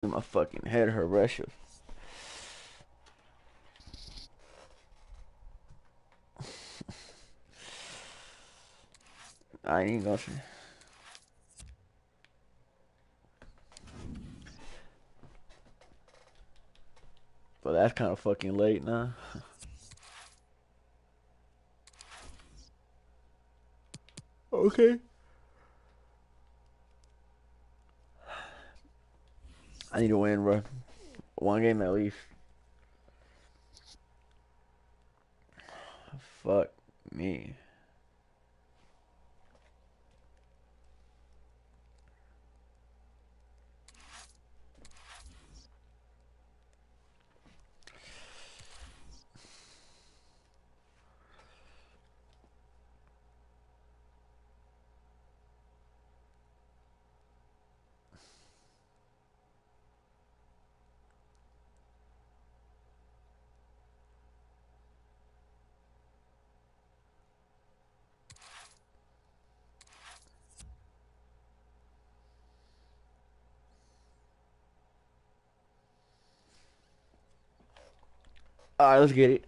Making my fucking head hurt, Russia. I ain't gonna say. But that's kind of fucking late now. Okay. I need to win, bro. One game at least. Fuck me. Alright, let's get it.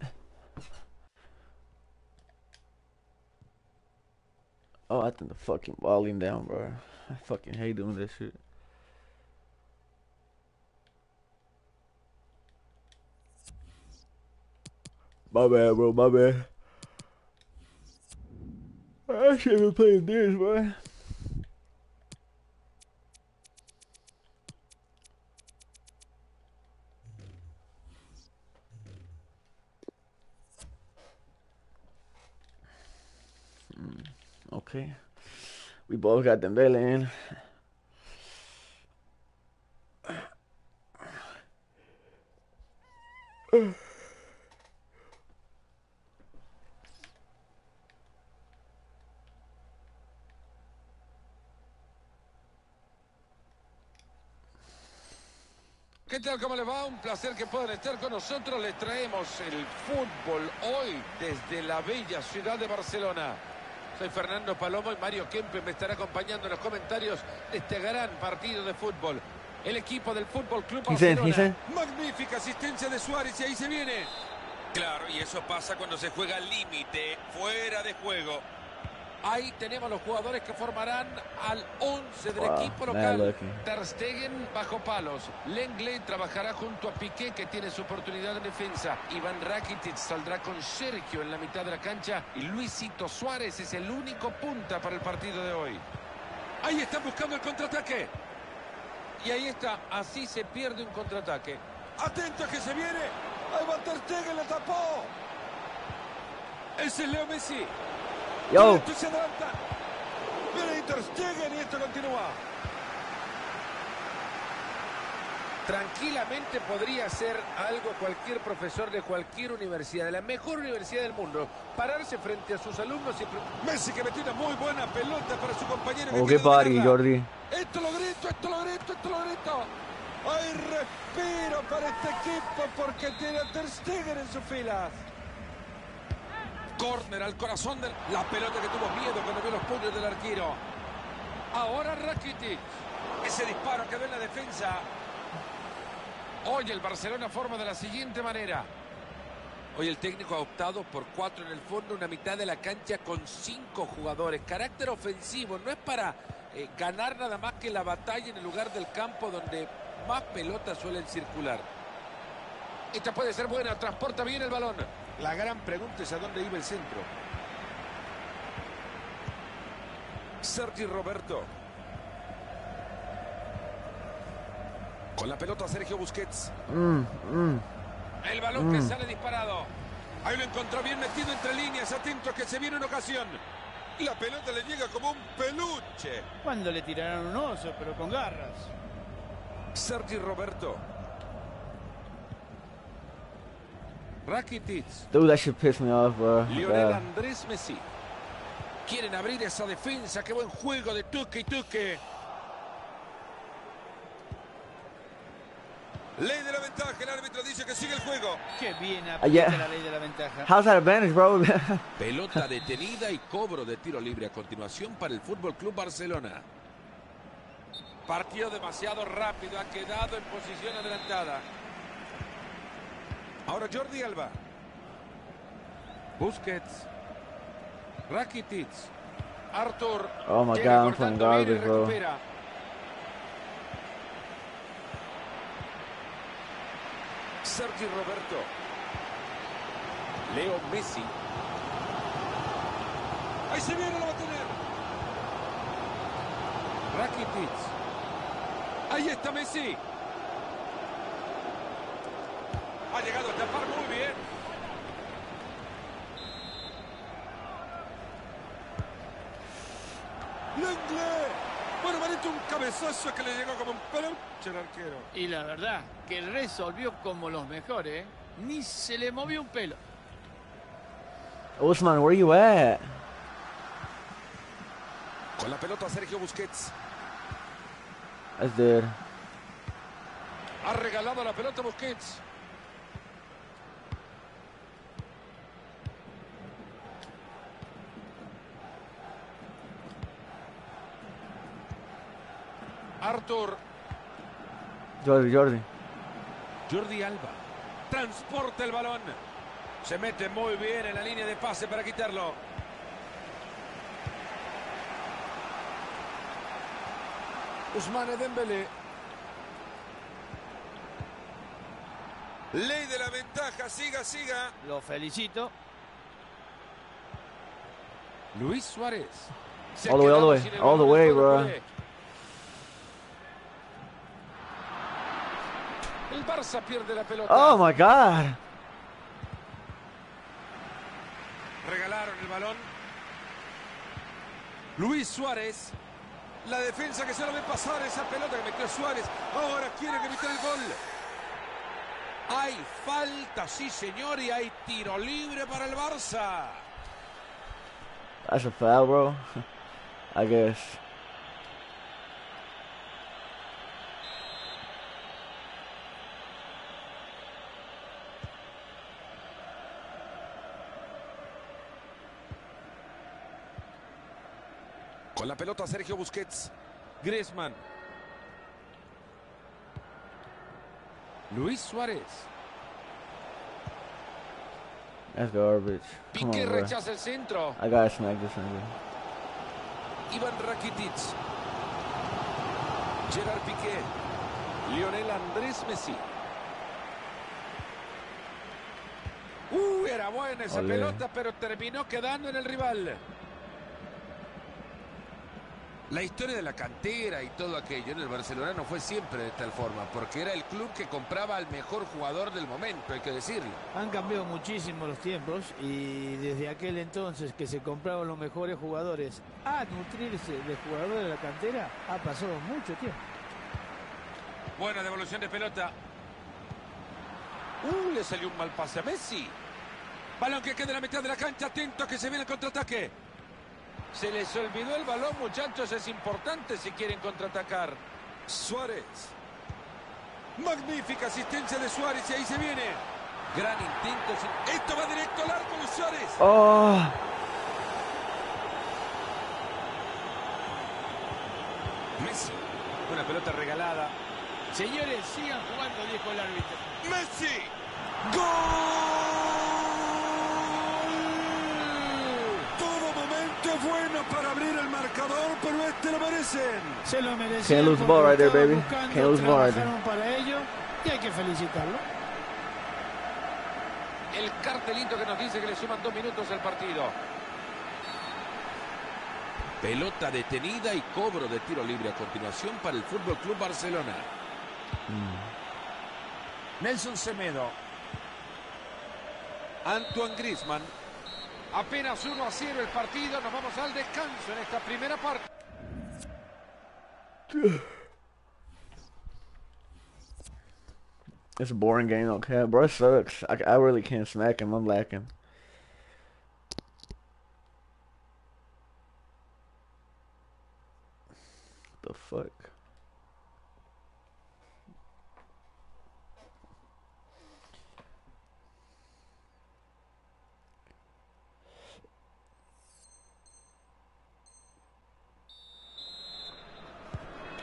Oh, I think the fucking volume down, bro. I fucking hate doing this shit. My bad, bro. My bad. I should have been playing this, bro. Okay. We both got Dembele in. ¿Qué tal? ¿Cómo les va? Un placer que puedan estar con nosotros. Les traemos el fútbol hoy desde la bella ciudad de Barcelona. Soy Fernando Palomo y Mario Kempe me estará acompañando en los comentarios de este gran partido de fútbol. El equipo del Fútbol Club Barcelona. Magnífica asistencia de Suárez y ahí se viene. Claro, y eso pasa cuando se juega al límite, fuera de juego. Ahí tenemos los jugadores que formarán al 11 del equipo local. Ter Stegen bajo palos. Lenglet trabajará junto a Piqué, que tiene su oportunidad en defensa. Iván Rakitic saldrá con Sergio en la mitad de la cancha. Y Luisito Suárez es el único punta para el partido de hoy. Ahí están buscando el contraataque. Y ahí está. Así se pierde un contraataque. Atento que se viene. Ahí va Ter Stegen, le tapó. Ese es Leo Messi. Yo. Esto se adelanta. Viene Ter Stegen y esto continúa. Tranquilamente podría ser algo cualquier profesor de cualquier universidad, de la mejor universidad del mundo, pararse frente a sus alumnos y... Messi que metió una muy buena pelota para su compañero. Oh, qué party, Jordi. Esto lo grito, esto lo grito, esto lo grito. Hay respiro para este equipo porque tiene a Ter Stegen en sus filas. Córner al corazón de la pelota que tuvo miedo cuando vio los puños del arquero. Ahora Rakitic. Ese disparo quedó en la defensa. Hoy el Barcelona forma de la siguiente manera. Hoy el técnico ha optado por 4 en el fondo, una mitad de la cancha con 5 jugadores. Carácter ofensivo, no es para ganar nada más que la batalla en el lugar del campo donde más pelotas suelen circular. Esta puede ser buena, transporta bien el balón. La gran pregunta es a dónde iba el centro. Sergi Roberto. Con la pelota Sergio Busquets. El balón que sale disparado. Ahí lo encontró bien metido entre líneas. Atentos que se viene una ocasión. La pelota le llega como un peluche. Cuando le tiraron un oso, pero con garras. Sergi Roberto. Rakitic. Dude, that shit pissed me off, bro. Lionel Andrés Messi. Quieren abrir esa defensa. Qué buen juego de Tuque y Tuque. Ley de la ventaja. El árbitro dice que sigue el juego. Qué bien aplica la ley de la ventaja. How's that advantage, bro? Pelota detenida y cobro de tiro libre a continuación para el Fútbol Club Barcelona. Partido demasiado rápido, ha quedado en posición adelantada. Ahora Jordi Alba. Busquets. Rakitic. Arthur. Oh my Llega God, I'm playing cortando bien y garbage, bro. recupera. Sergi Roberto. Leo Messi. Ahí se viene, lo va a tener. Rakitic. Ahí está Messi. Ha llegado a tapar muy bien. Lenglet. Bueno, manito, un cabezazo que le llegó como un peluche al arquero. Y la verdad, que resolvió como los mejores, ¿eh? Ni se le movió un pelo. Usman, where you at? Con la pelota Sergio Busquets. That's dead. Ha regalado la pelota Busquets. Arthur. Jordi. Jordi Alba. Transporta el balón. Se mete muy bien en la línea de pase para quitarlo. Ousmane Dembélé. Ley de la ventaja. Siga. Lo felicito. Luis Suárez. Se All the way, all the quedaba way, sin el all the balón way, después bro. del golpe. El Barça pierde la pelota. Oh my God. Regalaron el balón. Luis Suárez. La defensa que se lo ve pasar esa pelota que metió Suárez. Ahora quiere evitar el gol. Hay falta, sí señor, y hay tiro libre para el Barça. That's a foul, bro. I guess. Con la pelota Sergio Busquets. Griezmann. Luis Suárez. That's garbage. Come Piqué on, bro. rechaza el centro. I gotta smack this nigga. Iván Rakitic. Gerard Piqué. Lionel Andrés Messi. Era buena esa Olé. pelota, pero terminó quedando en el rival. La historia de la cantera y todo aquello en el Barcelona no fue siempre de tal forma, porque era el club que compraba al mejor jugador del momento, hay que decirlo. Han cambiado muchísimo los tiempos y desde aquel entonces que se compraban los mejores jugadores a nutrirse de jugadores de la cantera, ha pasado mucho tiempo. Buena devolución de pelota. Le salió un mal pase a Messi. Balón que queda en la mitad de la cancha, atento que se viene el contraataque. Se les olvidó el balón, muchachos, es importante si quieren contraatacar. Suárez. Magnífica asistencia de Suárez y ahí se viene. Gran intento. Esto va directo al arco de Suárez. Oh. Messi. Una pelota regalada. Señores, sigan jugando, dijo el árbitro. Messi. ¡Gol! Todo momento es bueno para abrir el marcador, pero este lo merecen. Se lo merecen. Can't lose the ball right there, baby. Can't lose the ball right there. Trabajaron para ello y hay que felicitarlo. El cartelito que nos dice que le suman 2 minutos al partido. Pelota detenida y cobro de tiro libre a continuación para el Fútbol Club Barcelona. Nelson Semedo. Antoine Griezmann. Apenas 1-0 el partido. Nos vamos al descanso en esta primera parte. It's a boring game, okay? Bro, it sucks. I really can't smack him. I'm lacking. The fuck?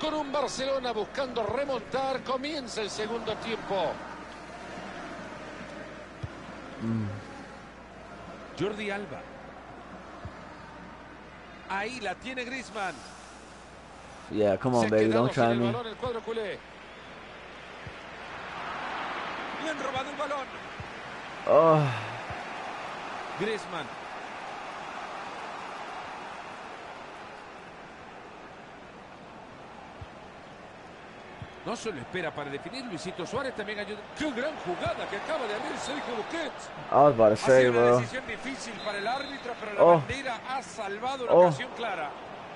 con un Barcelona buscando remontar. Comienza el segundo tiempo. Jordi Alba. Ahí la tiene Griezmann. Yeah, come on, Se baby, quedó don't sin try el me. balón el cuadro culé. Le han robado el balón. Oh, Griezmann. No se lo espera para definir. Luisito Suárez también ayuda. ¡Qué gran jugada que acaba de abrir Sergio Busquets! I was about to Ha say, sido una bro. decisión difícil para el árbitro, pero la Oh. bandera ha salvado una Oh. ocasión clara.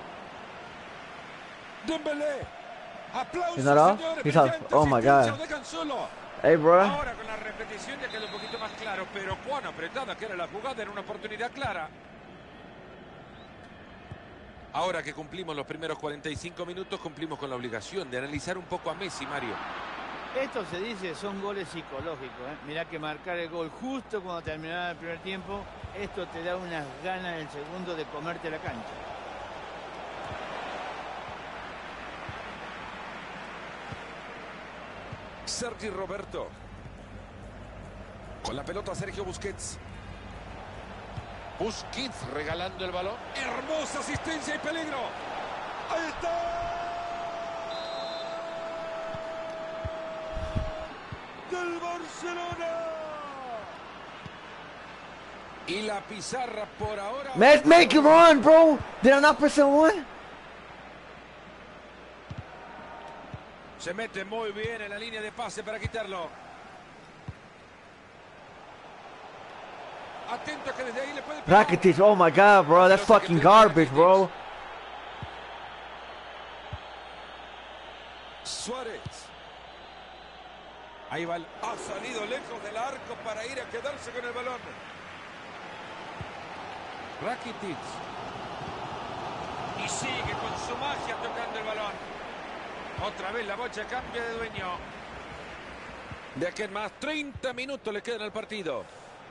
Dembélé. Aplausos, He's not off? señores. He's off. Brillantes, Oh, my y pincha, God. lo dejan solo. Hey, bro. Ahora con la repetición ya queda un poquito más claro, pero cuán apretada que era la jugada, era una oportunidad clara. Ahora que cumplimos los primeros 45 minutos, cumplimos con la obligación de analizar un poco a Messi, Mario. Esto se dice, son goles psicológicos. Mirá que marcar el gol justo cuando terminaba el primer tiempo, esto te da unas ganas en el segundo de comerte la cancha. Sergi Roberto. Con la pelota Sergio Busquets. Busquets regalando el balón. Hermosa asistencia y peligro. Ahí está. Del Barcelona. Y la pizarra por ahora. Make it run, bro. Did I not press one? Se mete muy bien en la línea de pase para quitarlo. Atento que desde ahí le puede pegar. Rakitic, oh my God, bro. That's fucking garbage, bro. Suárez. Ahí va. Ha salido lejos del arco para ir a quedarse con el balón. Rakitic. Y sigue con su magia tocando el balón. Otra vez la bocha cambia de dueño. De aquí en más, 30 minutos le quedan al partido.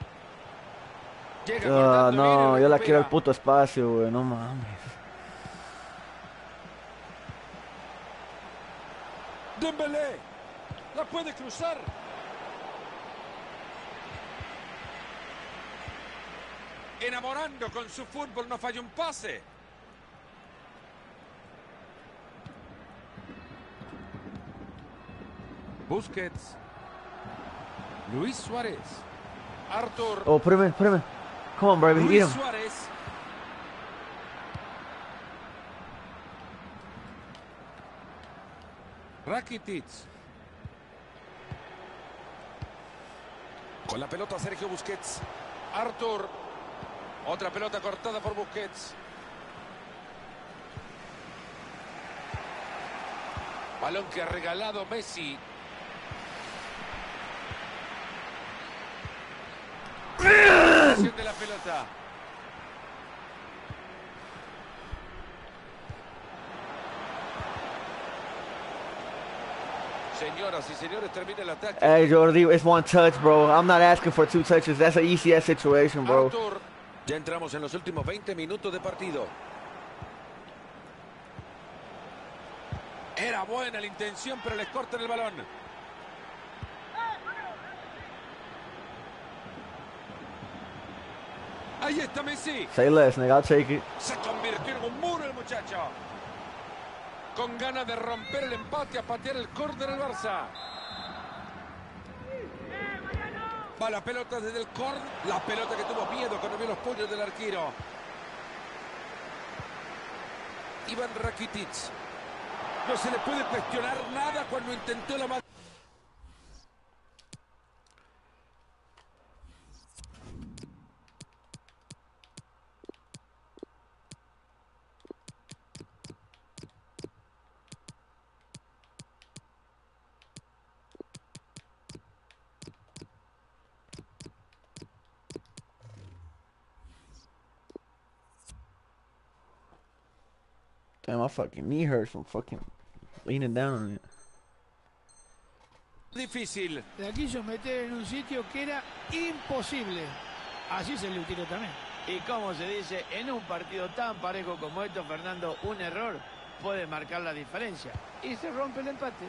Llega cortando bien y No, yo la quiero el recupera. puto espacio, güey. No mames. Dembélé. La puede cruzar. Enamorando con su fútbol, no falla un pase. Busquets. Luis Suárez. Arthur. Oh, put him in, put him in. Come on, baby, eat Luis him. Suárez. Rakitic. Con la pelota Sergio Busquets. Arthur. Otra pelota cortada por Busquets. Balón que ha regalado Messi. De la pelota. Señoras y señores, termina el ataque. Hey, Jordi, it's one touch, bro. I'm not asking for two touches. That's an ECS situation, bro. Arthur. Ya entramos en los últimos 20 minutos de partido. Era buena la intención, pero les cortan el balón. Ahí está Messi. Say less, nigga. I'll take it. Se convirtió en un muro el muchacho. Con ganas de romper el empate, a patear el córner del Barça. Va la pelota desde el córner. La pelota que tuvo miedo cuando vio los puños del arquero. Iván Rakitic. No se le puede cuestionar nada cuando intentó la... Damn, my fucking knee hurts from fucking leaning down on it. Difícil. La quiso meter en un sitio que era imposible. Así se le utilizó también. Y como se dice, en un partido tan parejo como esto, Fernando, un error puede marcar la diferencia. y se rompe el empate.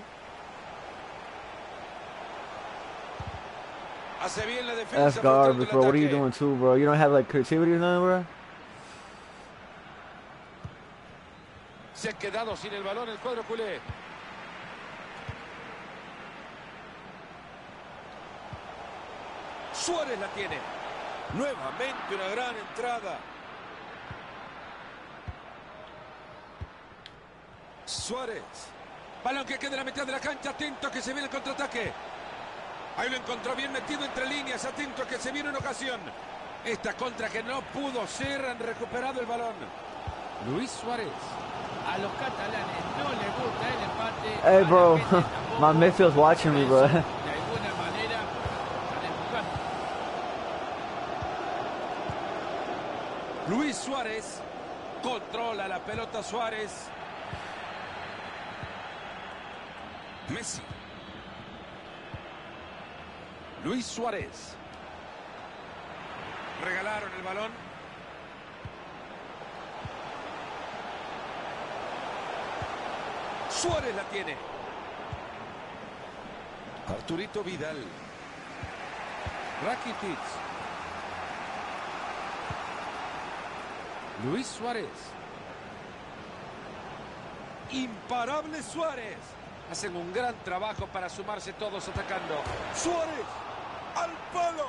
Hace bien la That's defensa. garbage, bro. What are you ataque. doing too, bro? You don't have like creativity or nothing, bro? Se ha quedado sin el balón el cuadro culé. Suárez la tiene. Nuevamente una gran entrada. Suárez. Balón que queda en la mitad de la cancha. Atento que se viene el contraataque. Ahí lo encontró bien metido entre líneas. Atento que se viene una ocasión. Esta contra que no pudo ser. Han recuperado el balón. Luis Suárez. A los catalanes no les gusta el empate. Hey, A la bro. gente tampoco. My midfield's watching me, bro. De alguna manera están empujando. Luis Suárez. Controla la pelota Suárez. Messi. Luis Suárez. Regalaron el balón. Suárez la tiene. Arturito Vidal. Rakitic. Luis Suárez. Imparable Suárez. Hacen un gran trabajo para sumarse todos atacando. Suárez. Al palo.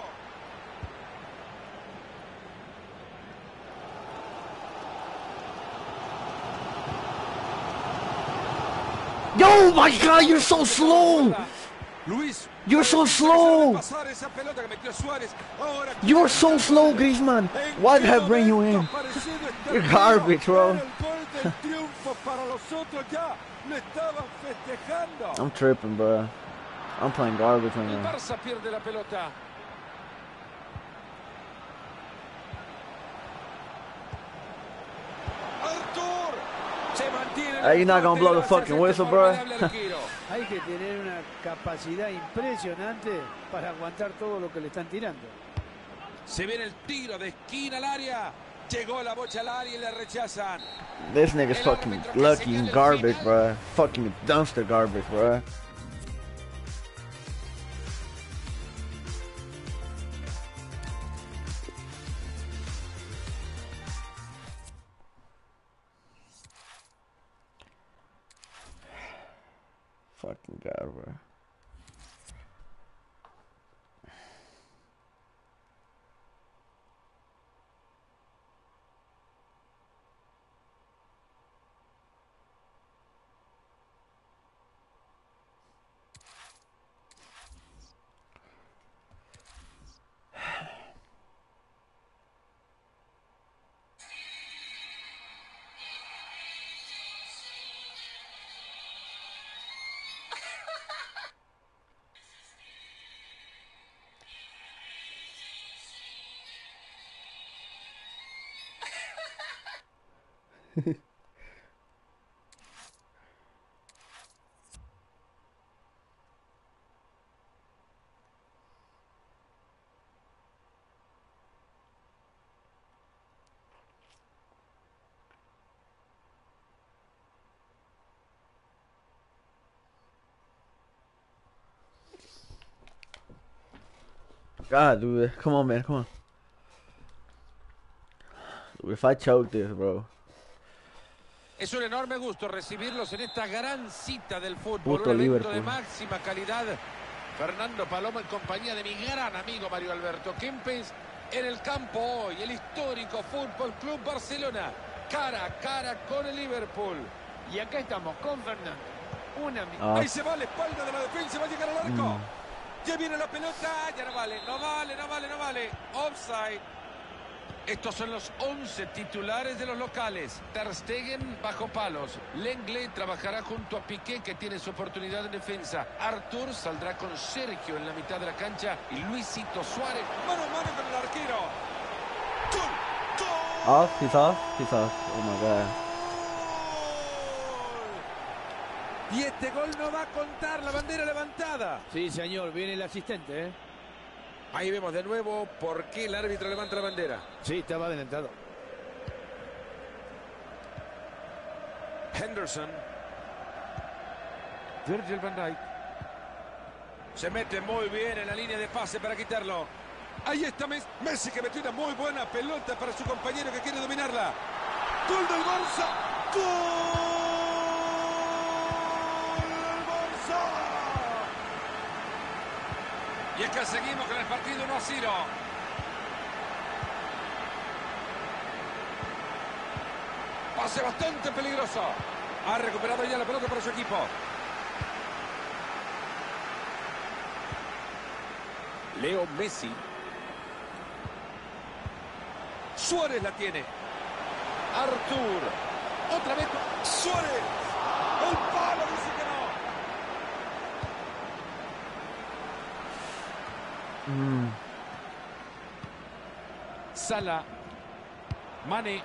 Yo, my God, you're so slow. Luis. You're so slow. Pasar esa pelota que metió Suárez. Ahora You're so slow, Griezmann. Why did I bring you in? You're garbage, bro. El gol del triunfo para los otros ya lo estaban festejando. I'm tripping, bro. I'm playing garbage right El now. Barça pierde la pelota. Artur se mantiene. Hey, you're not gonna blow the fucking whistle, bro. Hay que tener una capacidad impresionante para aguantar todo lo que le están tirando. Se viene el tiro de esquina al área. Llegó la bocha al área y le rechazan. This nigga's fucking lucky and garbage, bro. Fucking dumpster garbage, bro. Fucking God, bro. God, dude. Come on, man. Come on. Dude, if I choke this, bro. Es un enorme gusto recibirlos en esta gran cita del fútbol. Puto Un evento Liverpool. de máxima calidad. Fernando Palomo en compañía de mi gran amigo Mario Alberto Kempes. En el campo hoy, el histórico Fútbol Club Barcelona. Cara a cara con el Liverpool. Y acá estamos con Fernando. Ahí se va a la espalda de la defensa, va a llegar al arco. Ya viene la pelota, ya no vale, no vale, no vale, no vale. Offside. Estos son los 11 titulares de los locales. Ter Stegen bajo palos. Lenglet trabajará junto a Piqué, que tiene su oportunidad en defensa. Artur saldrá con Sergio en la mitad de la cancha. Y Luisito Suárez, mano a mano con el arquero. ¡Gol! ¡Gol! Off? He's off? He's off. Oh my God. Y este gol no va a contar, la bandera levantada. Sí, señor, viene el asistente, ¿eh? Ahí vemos de nuevo por qué el árbitro levanta la bandera. Sí, estaba adelantado. Henderson. Virgil van Dijk. Se mete muy bien en la línea de pase para quitarlo. Ahí está Messi, que metió una muy buena pelota para su compañero que quiere dominarla. ¡Gol del Barça! ¡Gol del Barça! Y es que seguimos con el partido 1-0. Pase bastante peligroso. Ha recuperado ya la pelota para su equipo. Leo Messi. Suárez la tiene. Artur. Otra vez Suárez. El palo dice que no. Salah. Mane.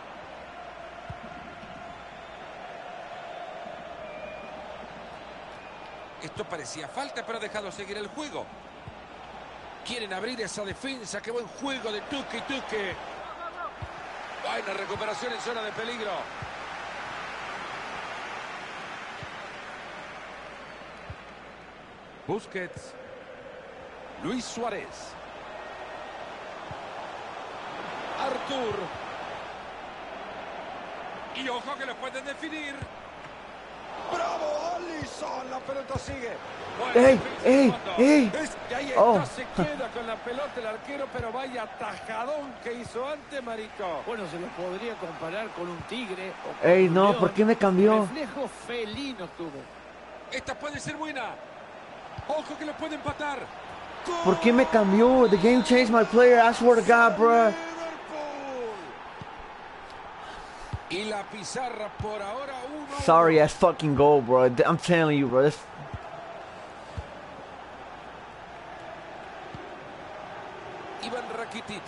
Esto parecía falta, pero ha dejado seguir el juego. Quieren abrir esa defensa. Qué buen juego de Tuque. Buena recuperación en zona de peligro. Busquets. Luis Suárez. Artur. Y ojo que lo pueden definir. ¡Bravo, Alisson! La pelota sigue. ¡Ey! Y ahí está, se queda con la pelota el arquero, pero vaya tajadón que hizo antes, Marito. Bueno, se lo podría comparar con un tigre. O con ¡Ey, un no! león. ¿Por qué me cambió? Reflejo felino tuvo. Esta puede ser buena. Ojo que lo puede empatar. ¿Por qué me cambió? The game changed my player. I swear to God, bro. Y la pizarra por ahora 1-1. Sorry ass fucking goal, bro. I'm telling you, bro. Ivan Rakitic.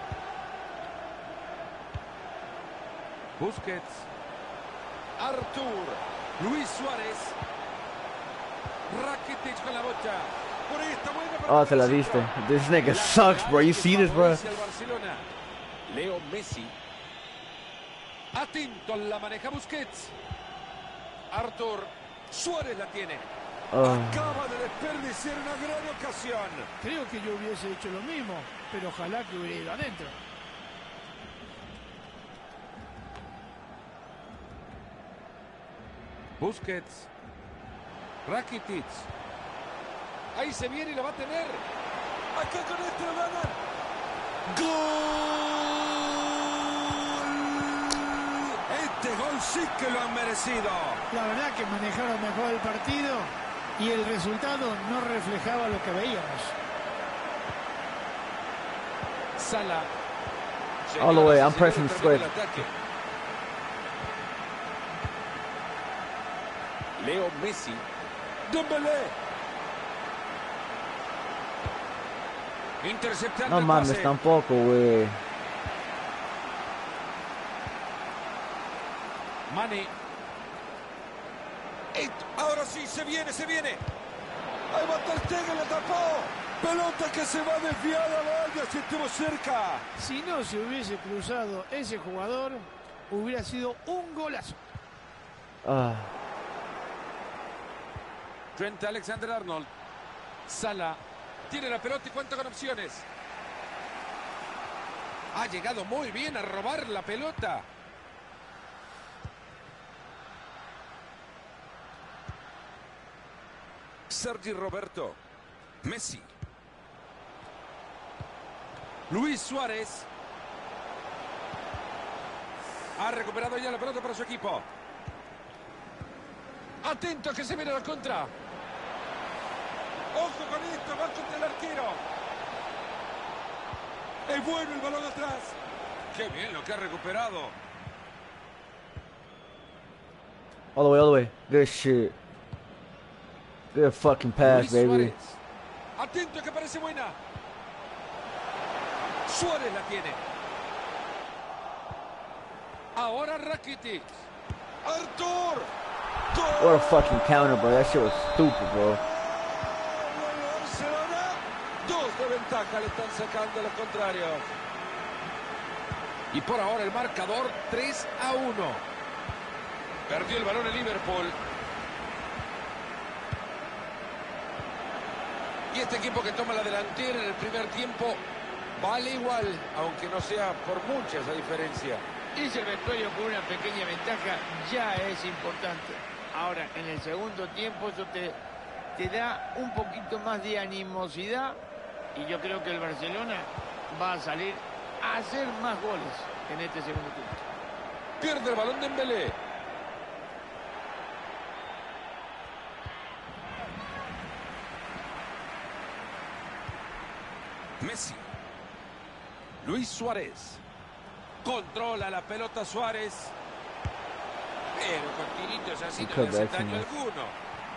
Busquets. Artur. Luis Suárez. Rakitic con la bocha. Por ahí está buena para Oh, te la diste. This nigga sucks, bro. You see this, bro? Leo Messi. Atento, la maneja Busquets. Artur. Suárez la tiene. Acaba de desperdiciar una gran ocasión. Creo que yo hubiese hecho lo mismo, pero ojalá que hubiera ido adentro. Busquets. Rakitic. Ahí se viene y lo va a tener. Acá con esto lo ganan. ¡Gol! Este gol sí que lo han merecido. La verdad que manejaron mejor el partido y el resultado no reflejaba lo que veíamos. Salah. All the way, I'm pressing swift. Leo Messi. Dembélé. Interceptando No el mames, pase. tampoco, güey. Mane. Ahora sí, se viene. Ahí va Ter Stegen, la tapó. Pelota que se va desviada, vaya, si estuvo cerca. Si no se hubiese cruzado ese jugador, hubiera sido un golazo. Trent Alexander-Arnold. Salah. Tiene la pelota y cuenta con opciones. Ha llegado muy bien a robar la pelota. Sergi Roberto. Messi. Luis Suárez. Ha recuperado ya la pelota para su equipo. Atento que se viene la contra. Ojo con esto, va contra el arquero. Es bueno el balón atrás. Qué bien lo que ha recuperado. All the way. Good shit. Good fucking pass, Luis baby. Suárez. Atento que parece buena. Suárez la tiene. Ahora Rakitic. Artur. What a fucking counter, bro. That shit was stupid, bro. Barcelona. 2 de ventaja le están sacando a los contrarios. Y por ahora el marcador 3-1. Perdió el balón el Liverpool. este equipo que toma la delantera en el primer tiempo vale igual, aunque no sea por mucha esa diferencia. Irse el vestuario con una pequeña ventaja ya es importante. Ahora, en el segundo tiempo eso te da un poquito más de animosidad y yo creo que el Barcelona va a salir a hacer más goles en este segundo tiempo. Pierde el balón de Dembélé. Messi. Luis Suárez. Controla la pelota Suárez. Pero con tiritos así no le hace daño alguno.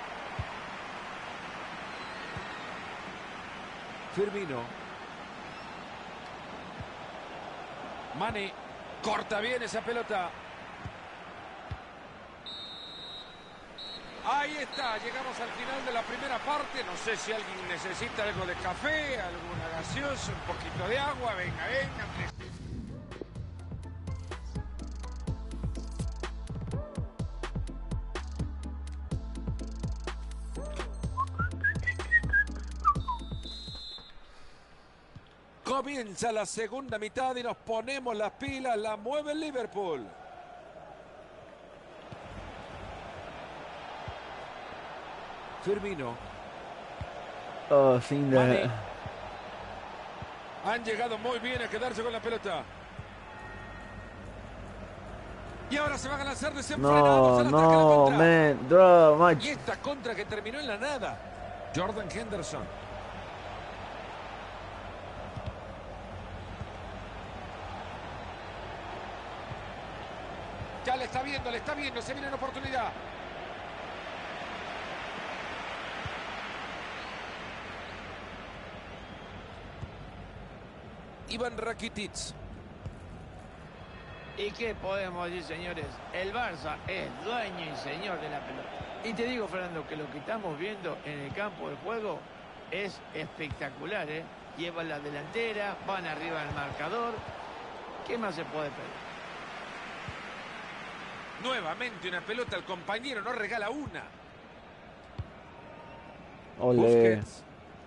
Firmino. Mane. Corta bien esa pelota. Ahí está, llegamos al final de la primera parte. No sé si alguien necesita algo de café, alguna gaseosa, un poquito de agua. Venga, venga. Comienza la segunda mitad y nos ponemos las pilas. La mueve el Liverpool. Firmino. Oh, seen that. Mane. Han llegado muy bien a quedarse con la pelota. Y ahora se van a lanzar desenfrenados al ataque a la contra. Man, Y esta contra que terminó en la nada. Jordan Henderson. Ya le está viendo, se viene la oportunidad. Iván Rakitic. ¿Y qué podemos decir, señores? El Barça es dueño y señor de la pelota. Y te digo, Fernando, que lo que estamos viendo en el campo de juego es espectacular, ¿eh? Llevan la delantera, van arriba del marcador. ¿Qué más se puede pedir? Nuevamente una pelota al compañero, no regala una. Ole. Busquets.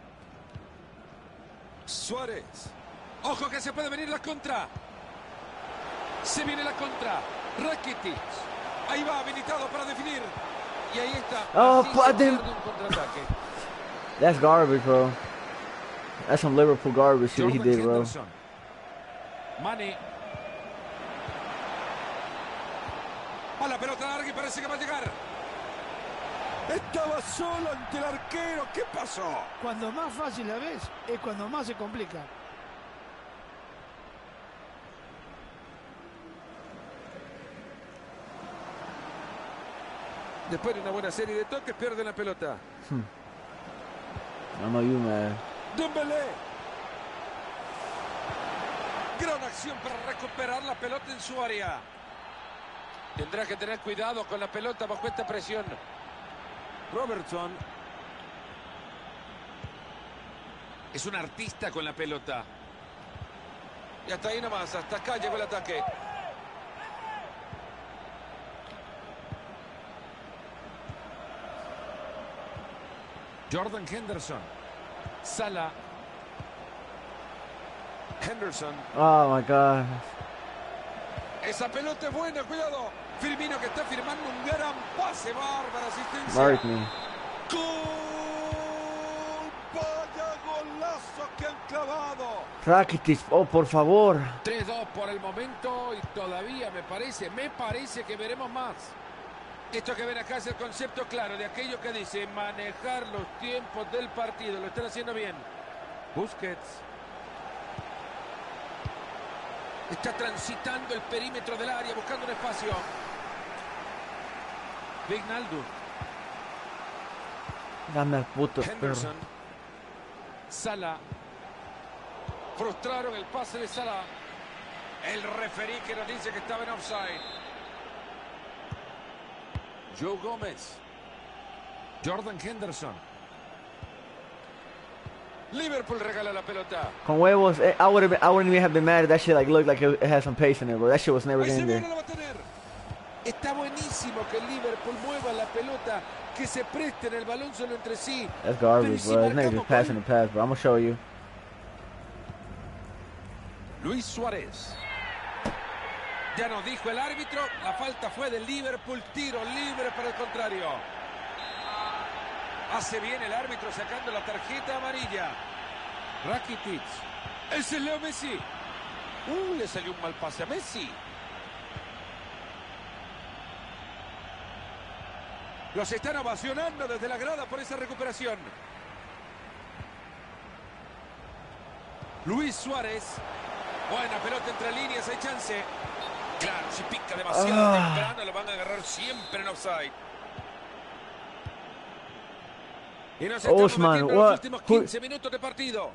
Suárez. Ojo que se puede venir la contra. Se viene la contra. Rakitic. Ahí va, habilitado para definir. Y ahí está. Oh, Así se damn. pierde un contraataque. That's garbage, bro. That's some Liverpool garbage shit he Jordan did, bro. Henderson. Mane. A la pelota larga y parece que va a llegar. Estaba solo ante el arquero. ¿Qué pasó? Cuando más fácil la ves, es cuando más se complica. Después de una buena serie de toques, pierde la pelota. I know you, man. Dembélé. Gran acción para recuperar la pelota en su área. Tendrá que tener cuidado con la pelota bajo esta presión. Robertson. Es un artista con la pelota. Y hasta ahí nomás, hasta acá llegó el ataque. Jordan Henderson. Salah. Henderson. Oh my God. Esa pelota es buena, cuidado. Firmino que está firmando un gran pase. Bárbara asistencia. Mark me. ¡Gol! ¡Vaya golazo que han clavado! Rakitic, oh, por favor. 3-2 por el momento y todavía me parece que veremos más. Esto que ven acá es el concepto claro de aquello que dice manejar los tiempos del partido. Lo están haciendo bien. Busquets. Está transitando el perímetro del área, buscando un espacio. Wijnaldum. Dame al puto perro. Henderson. Salah. Frustraron el pase de Salah. El referí que nos dice que estaba en offside. Joe Gómez. Jordan Henderson. Liverpool regala la pelota. Con huevos, I wouldn't even have been mad if that shit like looked like it had some pace in it, bro. That shit was never Ahí se getting viene, there. la va a tener. Está buenísimo que el Liverpool mueva la pelota, que se presten el balón solo entre sí. That's Pero garbage, ¿y si bro. This nigga marcamos just passing gol? the pass, bro. I'm gonna show you. Luis Suárez. Ya nos dijo el árbitro, la falta fue del Liverpool, tiro libre para el contrario. Hace bien el árbitro sacando la tarjeta amarilla. Rakitic. Ese es Leo Messi. Le salió un mal pase a Messi. Los están ovacionando desde la grada por esa recuperación. Luis Suárez. Buena pelota entre líneas, hay chance. Claro, si pica demasiado temprano, lo van a agarrar siempre en offside. Y nos estamos Osman, metiendo en los what? últimos 15 minutos de partido.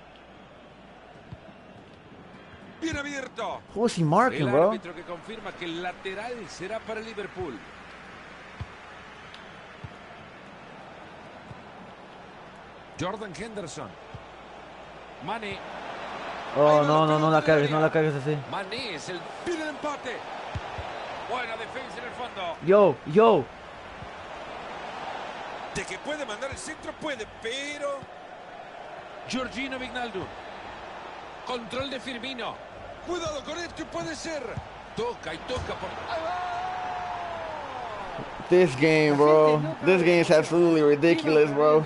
Bien abierto. Who was he marking, El bro? árbitro que confirma que el lateral será para el Liverpool. Jordan Henderson. Mane. Oh, no la cagues así. Mané es el pide el empate. Buena defensa en el fondo. Yo. De que puede mandar el centro, puede, pero... Georgino Wijnaldum. Control de Firmino. Cuidado con esto, puede ser. Toca y toca por... This game, bro. This game is absolutely ridiculous, bro.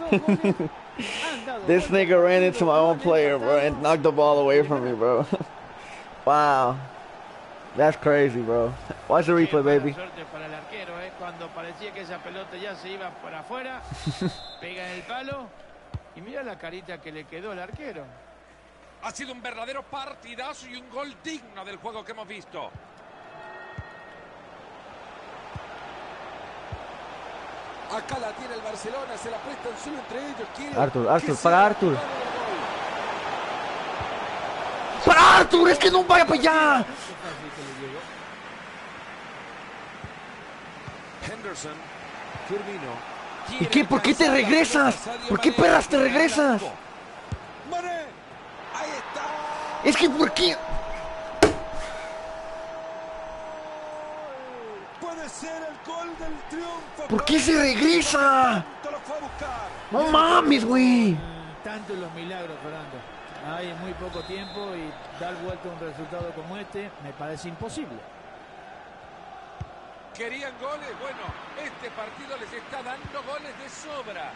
This nigga ran into my own player, bro, and knocked the ball away from me, bro. Wow. That's crazy, bro. Watch the replay, baby. Suerte para el arquero, ¿eh? Cuando parecía que esa pelota ya se iba para afuera, pega en el palo y mira la carita que le quedó al arquero. Ha sido un verdadero partidazo y un gol digno del juego que hemos visto. Acá la tiene el Barcelona, se la prestan solo entre ellos. Arthur, para Arthur. ¡Para Arthur! ¡Es que no vaya para allá! Henderson, Firmino. ¿Y qué? ¿Por qué te regresas? ¿Por qué perras te regresas? Mané, ahí está. Es que ¿por qué? Puede ser el gol del triunfo. ¿Por qué se regresa? Lo fue a buscar. No mames, güey. Tanto los milagros, Fernando. Hay muy poco tiempo y dar vuelta a un resultado como este me parece imposible. ¿Querían goles? Bueno, este partido les está dando goles de sobra.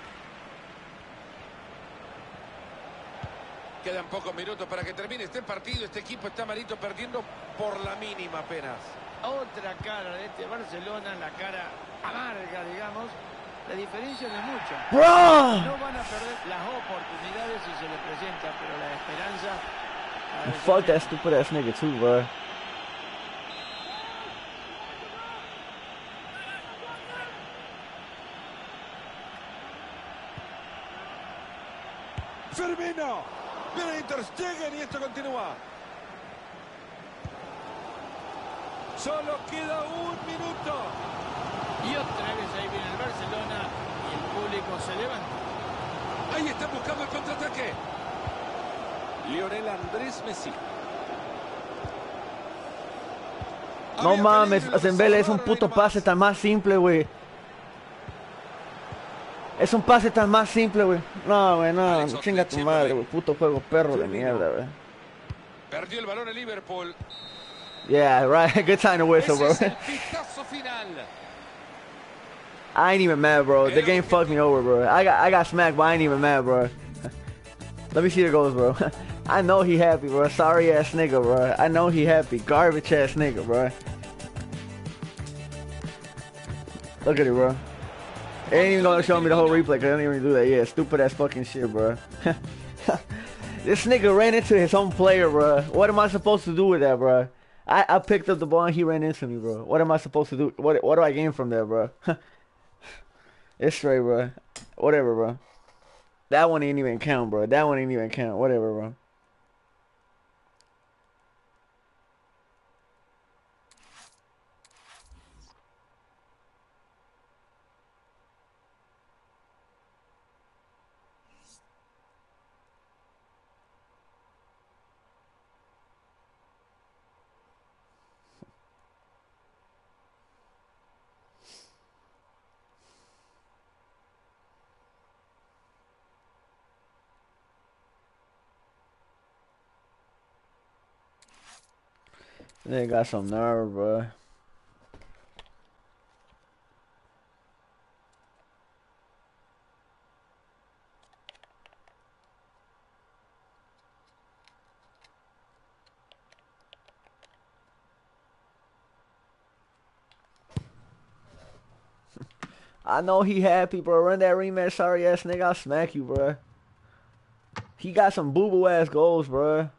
Quedan pocos minutos para que termine este partido. Este equipo está malito, perdiendo por la mínima apenas. Otra cara de este Barcelona, la cara amarga, digamos. La diferencia no es mucha. Bro. No van a perder las oportunidades si se les presenta, pero la esperanza... Fuck that stupid ass nigga too, bro. Firmino. Viene Ter Stegen y esto continúa. Solo queda un minuto. Y otra vez ahí viene el Barcelona y el público se levanta. Ahí está buscando el contraataque. Lionel Andrés Messi. No Había mames, peligro, Dembélé es un salvaron ahí puto nomás. pase tan más simple, güey. Es un pase tan más simple, güey. No, güey, no. Alex Chinga tu Oxlade-Chamberlain. madre, güey. Puto juego perro de Firmino. mierda, güey. Perdió el balón el Liverpool. Yeah, right. Good time to whistle, Ese bro. es el pitazo final. I ain't even mad, bro. The game fucked me over, bro. I got smacked, but I ain't even mad, bro. Let me see the goals, bro. I know he happy, bro. Sorry ass nigga, bro. I know he happy. Garbage ass nigga, bro. Look at it, bro. They ain't even gonna show me the whole replay, cause I didn't even do that. Yeah, stupid ass fucking shit, bro. This nigga ran into his own player, bro. What am I supposed to do with that, bro? I picked up the ball and he ran into me, bro. What am I supposed to do? What do I gain from that, bro? It's straight, bro. Whatever, bro. That one ain't even count, bro. That one ain't even count. Whatever, bro. They got some nerve, bro. I know he happy, bro. Run that rematch, sorry ass nigga. I'll smack you, bro. He got some boo-boo ass goals, bro.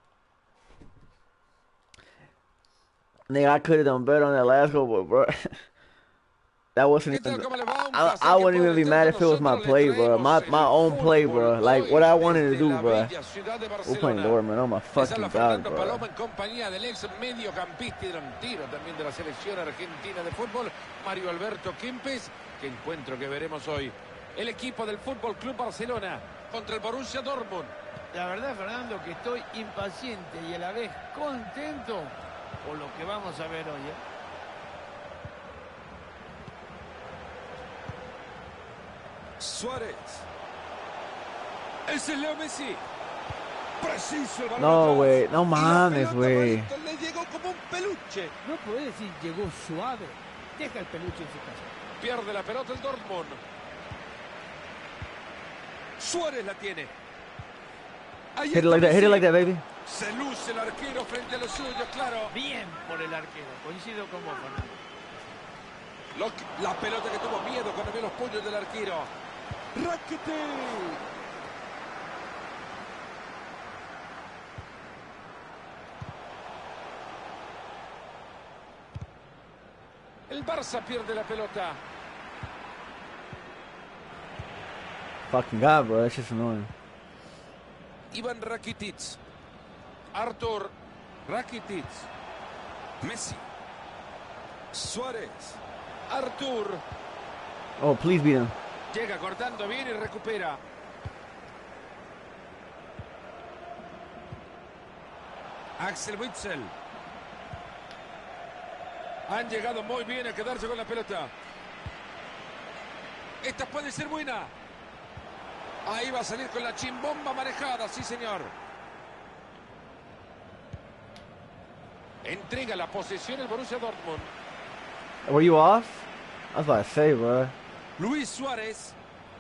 Nigga, I could have done better on that last goal, but bro, that wasn't even. I wouldn't even be mad if it was my play, bro. My own play, bro. Like what I wanted to do, bro. We're playing Dortmund. Oh my fucking god, bro. Paloma en compañía del ex mediocampista y delantero también de la selección argentina de fútbol, Mario Alberto Kempes. Qué encuentro que veremos hoy. El equipo del Fútbol Club Barcelona contra el Borussia Dortmund. La verdad, Fernando, que estoy impaciente y a la vez contento por lo que vamos a ver hoy, ¿eh? Suárez. Ese es Leo Messi. Preciso el balón. No, atrás. güey. No Y la mames, pelota, güey. Marito, le llegó como un peluche. No podés decir llegó suave. Deja el peluche en su casa. Pierde la pelota el Dortmund. Suárez la tiene. Ahí Hit it like that. Hit it like that, baby. Se luce el arquero frente a los suyos, claro. Bien por el arquero. Coincido con vos, Fernando. La pelota que tuvo miedo cuando vio los puños del arquero. Rakitic. El Barça pierde la pelota. Fucking god, bro. That's just annoying. Iván Rakitic. Artur Rakitic. Messi. Suárez. Artur. Oh, please beat him. Llega cortando bien y recupera. Axel Witsel. Han llegado muy bien a quedarse con la pelota. Esta puede ser buena. Ahí va a salir con la chimbomba manejada, sí señor. Entrega la posesión el Borussia Dortmund. Were you off? I was about to say, bro. Luis Suárez.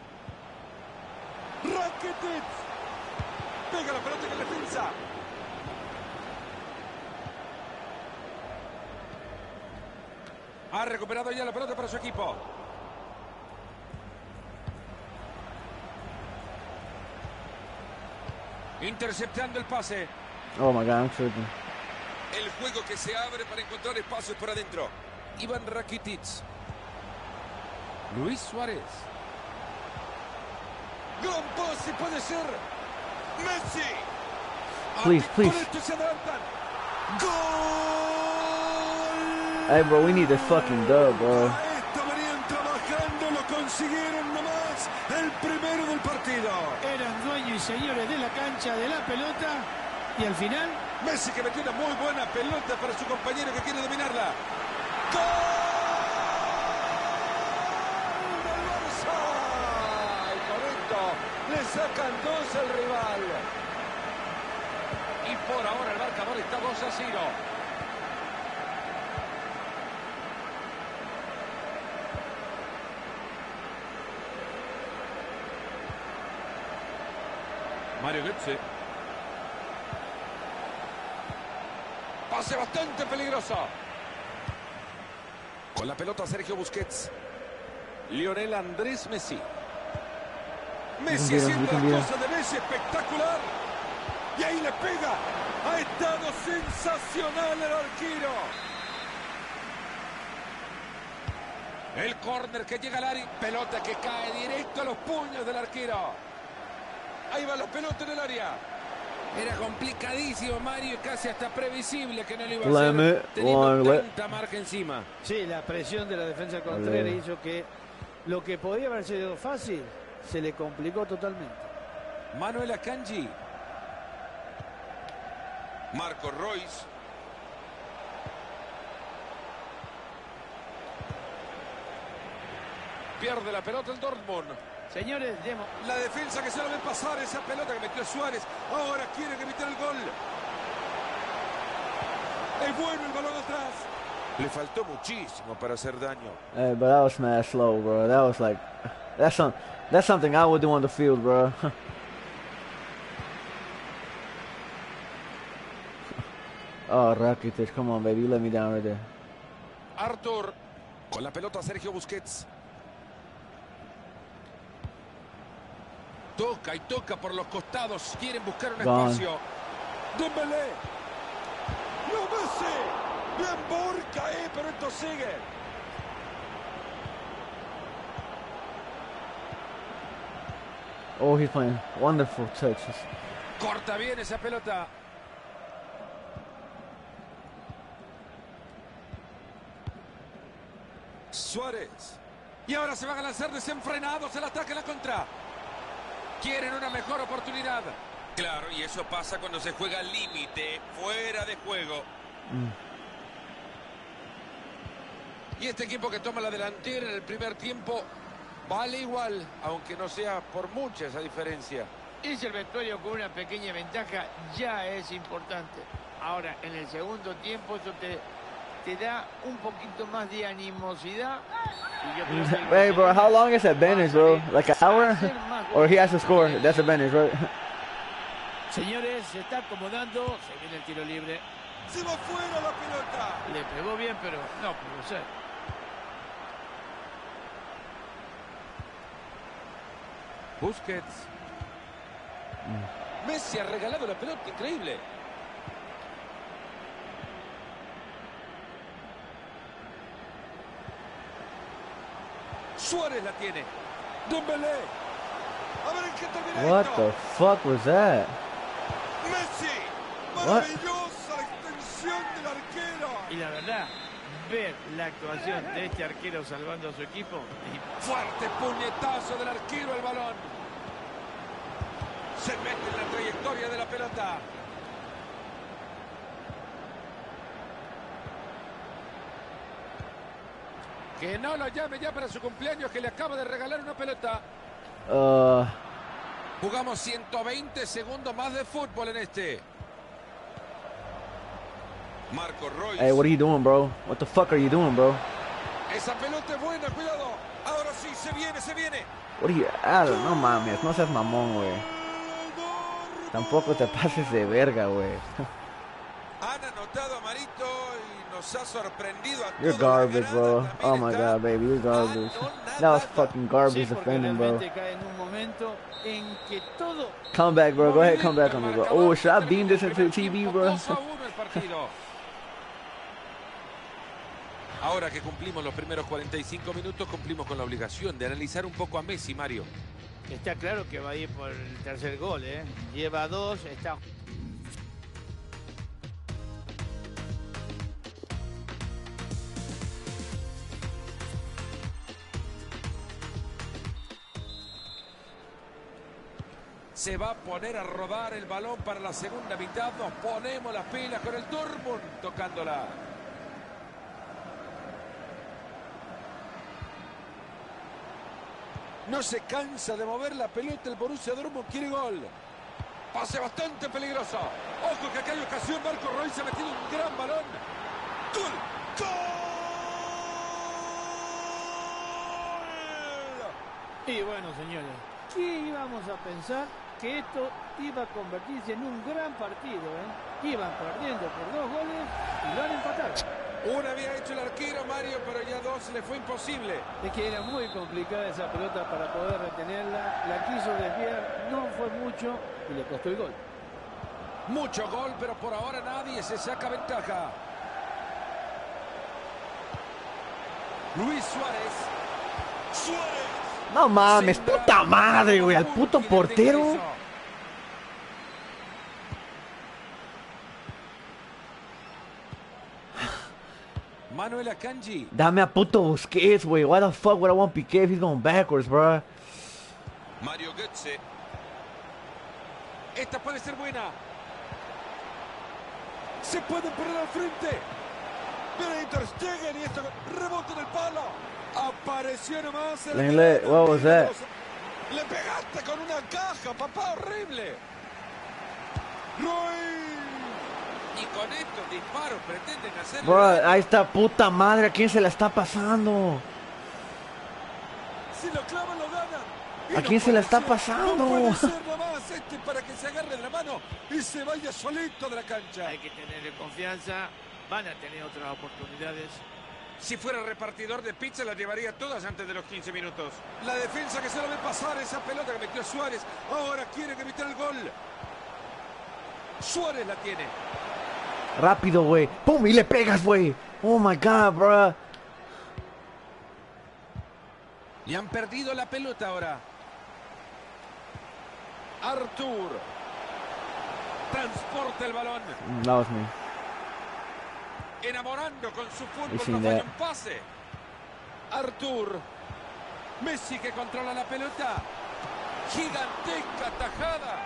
Rakitic. Pega la pelota en la defensa. Ha recuperado ya la pelota para su equipo. Interceptando el pase. Oh my god, I'm tripping. El juego que se abre para encontrar espacios por adentro. Iván Rakitic. Luis Suárez. Gran pase puede ser. Messi. Please, please. Con esto se adelantan. ¡Gol! Hey, bro, we need this fucking dub, bro. Esto venían trabajando, lo consiguieron nomás. El primero del partido. Eran dueños y señores de la cancha, de la pelota. Y al final, Messi que metió una muy buena pelota para su compañero que quiere dominarla. ¡Gol! ¡Del Barça! Y con esto le sacan dos al rival. Y por ahora el marcador está 2-0. Mario Götze. Pase bastante peligroso. Con la pelota Sergio Busquets. Lionel Andrés Messi. Messi haciendo las cosas de Messi, espectacular. Y ahí le pega. Ha estado sensacional el arquero. El córner que llega al área. Pelota que cae directo a los puños del arquero. Ahí va la pelota en el área. Era complicadísimo, Mario, casi hasta previsible que no lo iba a hacer, teniendo tanta marca encima. sí, la presión de la defensa contraria hizo que lo que podía haber sido fácil se le complicó totalmente. Manuel Akanji. Marco Royce. Pierde la pelota el Dortmund. Señores, La defensa que se lo ve pasar esa pelota que metió Suárez. Ahora quieren evitar el gol. Es bueno el balón atrás. Le faltó muchísimo para hacer daño. Hey, but that was mad slow, bro. That was like, that's something I would do on the field, bro. Oh, Rakitic, come on, baby, you let me down right there. Arthur. Con la pelota Sergio Busquets. Toca y toca por los costados. Quieren buscar un espacio. Dembélé. ¡No, Messi! Bien Borca ahí, pero esto sigue. Oh, he's playing wonderful touches. Corta bien esa pelota. Suárez. Y ahora se van a lanzar desenfrenados el ataque a la contra. Quieren una mejor oportunidad. Claro, y eso pasa cuando se juega al límite, fuera de juego. Y este equipo que toma la delantera en el primer tiempo vale igual, aunque no sea por mucha esa diferencia. Es el vestuario con una pequeña ventaja, ya es importante. Ahora, en el segundo tiempo, eso te da un poquito más de animosidad. Y yo creo que Hey, bro, how long is that advantage, bro? Like an hour? Or he has to score. That's advantage, right? Señores, se está acomodando. Se viene el tiro libre. ¡Se va fuera la pelota! Le pegó bien, pero no pudo ser. Busquets. Messi ha regalado la pelota, increíble. Suárez la tiene. Dembélé. A ver en qué termina What esto. the fuck was that? Messi. What? Maravillosa la extensión del arquero. Y la verdad, ver la actuación de este arquero salvando a su equipo. Fuerte puñetazo del arquero al balón. Se mete en la trayectoria de la pelota. Que no lo llame ya para su cumpleaños, que le acaba de regalar una pelota. Jugamos 120 segundos más de fútbol en este. Marco Royce. Hey, what are you doing, bro? What the fuck are you doing, bro? Esa pelota es buena, cuidado. Ahora sí, se viene, se viene. What are you... no mames, no seas mamón, güey. Tampoco te pases de verga, güey. Han anotado a Marito y nos ha sorprendido a You're todos. garbage, bro. Oh my god, baby, you're garbage. That was fucking garbage Sí, porque defending, bro. realmente cae en un momento en que todo... Come back, bro. Go ahead, come back on me, bro. Oh, should I beam this into the TV, bro? 2-1 el partido. Ahora que cumplimos los primeros 45 minutos, cumplimos con la obligación de analizar un poco a Messi, Mario. Está claro que va a ir por el tercer gol, ¿eh? Lleva 2, está... Se va a poner a rodar el balón para la segunda mitad. Nos ponemos las pilas con el Dortmund tocándola. No se cansa de mover la pelota el Borussia Dortmund, quiere gol. Pase bastante peligroso. Ojo que acá hay ocasión, Marco Royce ha metido un gran balón. ¡Gol! ¡Gol! Y bueno, señores, ¿qué íbamos a pensar que esto iba a convertirse en un gran partido, eh? Iban perdiendo por 2 goles y lo han empatado. Una había hecho el arquero, Mario, pero ya 2 le fue imposible. Es que era muy complicada esa pelota para poder retenerla. La quiso desviar, no fue mucho y le costó el gol. Mucho gol, pero por ahora nadie se saca ventaja. Luis Suárez. Suárez. No mames, puta madre, güey. Al puto portero. Manuel Akanji. Dame a puto Busquets, güey. Why the fuck would I want Piqué if he's going backwards, bro? Mario Götze. Esta puede ser buena. Se pueden poner al frente. Viene Ter Stegen y esto rebota en el palo. Apareció nomás el... Lenglet, what was that? Le pegaste con una caja, papá, horrible. Roy. Y con estos disparos pretenden hacer. Bro, ahí está puta madre. ¿A quién se la está pasando? Si lo clavan, lo ganan. Y ¿A no quién se la puede está ser, pasando? No puede ser nomás para que se agarre de la mano y se vaya solito de la cancha. Hay que tenerle confianza. Van a tener otras oportunidades. Si fuera repartidor de pizza, las llevaría todas antes de los 15 minutos. La defensa que se lo ve pasar, esa pelota que metió Suárez. Ahora quieren evitar el gol. Suárez la tiene. Rápido, güey. ¡Pum! Y le pegas, güey. Oh my God, bro. Y han perdido la pelota ahora. Artur. Transporta el balón. That was me. Enamorando con su fútbol, seen no falla that. un pase. Artur. Messi que controla la pelota. Gigantesca tajada.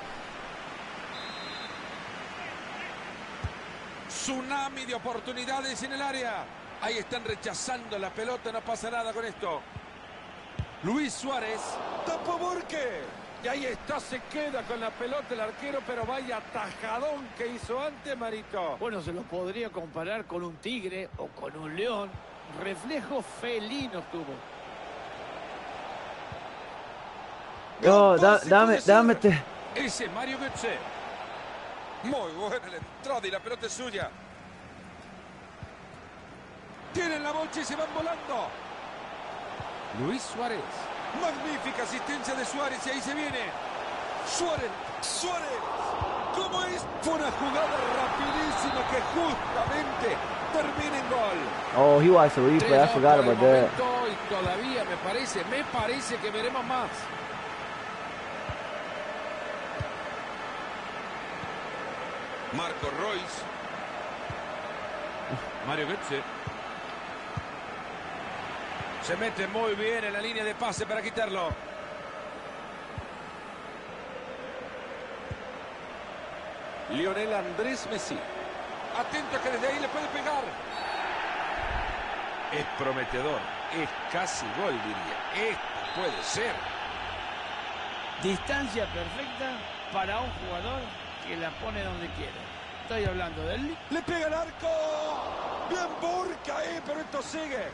Tsunami de oportunidades en el área. Ahí están rechazando la pelota, no pasa nada con esto. Luis Suárez. Tapó Burke. Y ahí está, se queda con la pelota el arquero, pero vaya tajadón que hizo antes, Marito. Bueno, se lo podría comparar con un tigre o con un león. Reflejos felinos tuvo. Yo, Gran pase dame, puede ser. dame. Ese Mario Götze. Muy buena la entrada y la pelota es suya. Tienen la bocha y se van volando. Luis Suárez. Magnífica asistencia de Suárez y ahí se viene. Suárez. ¿Cómo es? Fue una jugada rapidísima que justamente termina en gol. Oh, he watched the replay. I 3-2 forgot por el about that. momento y todavía me parece que veremos más. Marco Royce. Mario Götze. Se mete muy bien en la línea de pase para quitarlo. Lionel Andrés Messi. Atento que desde ahí le puede pegar. Es prometedor. Es casi gol, diría. Esto puede ser. Distancia perfecta para un jugador que la pone donde quiere. Estoy hablando de él. Le pega el arco. Bien Burke ahí, pero esto sigue.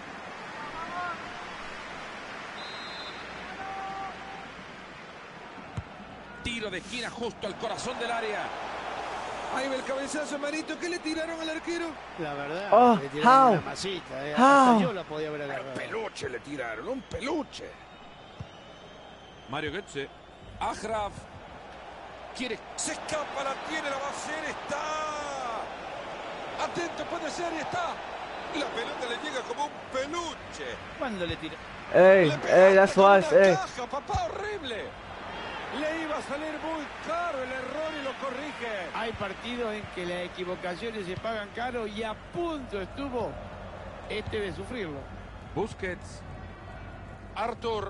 Tiro de esquina justo al corazón del área. Ahí va el cabezazo, Marito. ¿Qué le tiraron al arquero? La verdad, Oh, le tiraron how? una masita. How? Hasta yo la podía haber Un agarrado. peluche le tiraron, un peluche. Mario Götze. Ajraf. Quiere. Se escapa, la tiene, la va a hacer. Está. Atento, puede ser y está. La pelota le llega como un peluche. ¿Cuándo le tiró? Hey, Le hey, pegaste that's con Suárez. una Hey. caja, papá, horrible. Le iba a salir muy caro el error y lo corrige. Hay partidos en que las equivocaciones se pagan caro y a punto estuvo de sufrirlo. Busquets. Artur.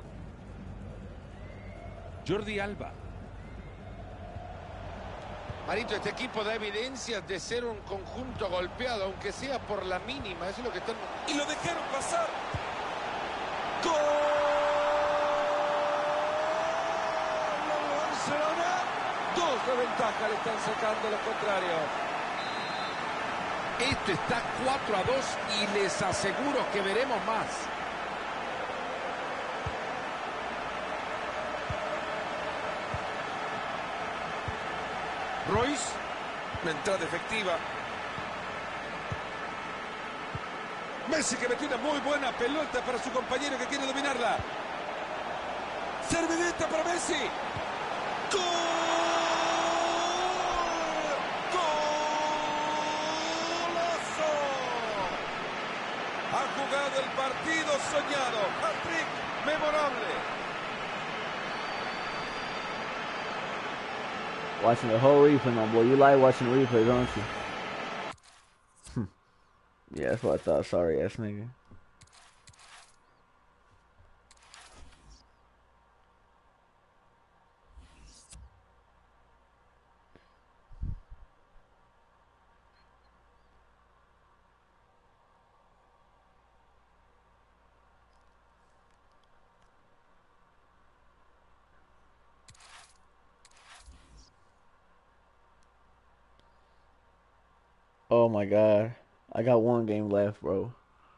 Jordi Alba. Marito, este equipo da evidencias de ser un conjunto golpeado, aunque sea por la mínima. Eso es lo que están. Y lo dejaron pasar. ¡Gol! Barcelona. 2 de ventaja le están sacando a los contrarios. Esto está 4-2 y les aseguro que veremos más. Royce. Una entrada efectiva. Messi que metió una muy buena pelota para su compañero que quiere dominarla. Servidita para Messi. ¡Gol! ¡Golazo! Ha jugado el partido soñado. Hat-trick memorable. Watching the whole replay, my boy. You like watching the replay, don't you? Yeah, that's what I thought. Sorry, ass nigga. my god. I got one game left, bro.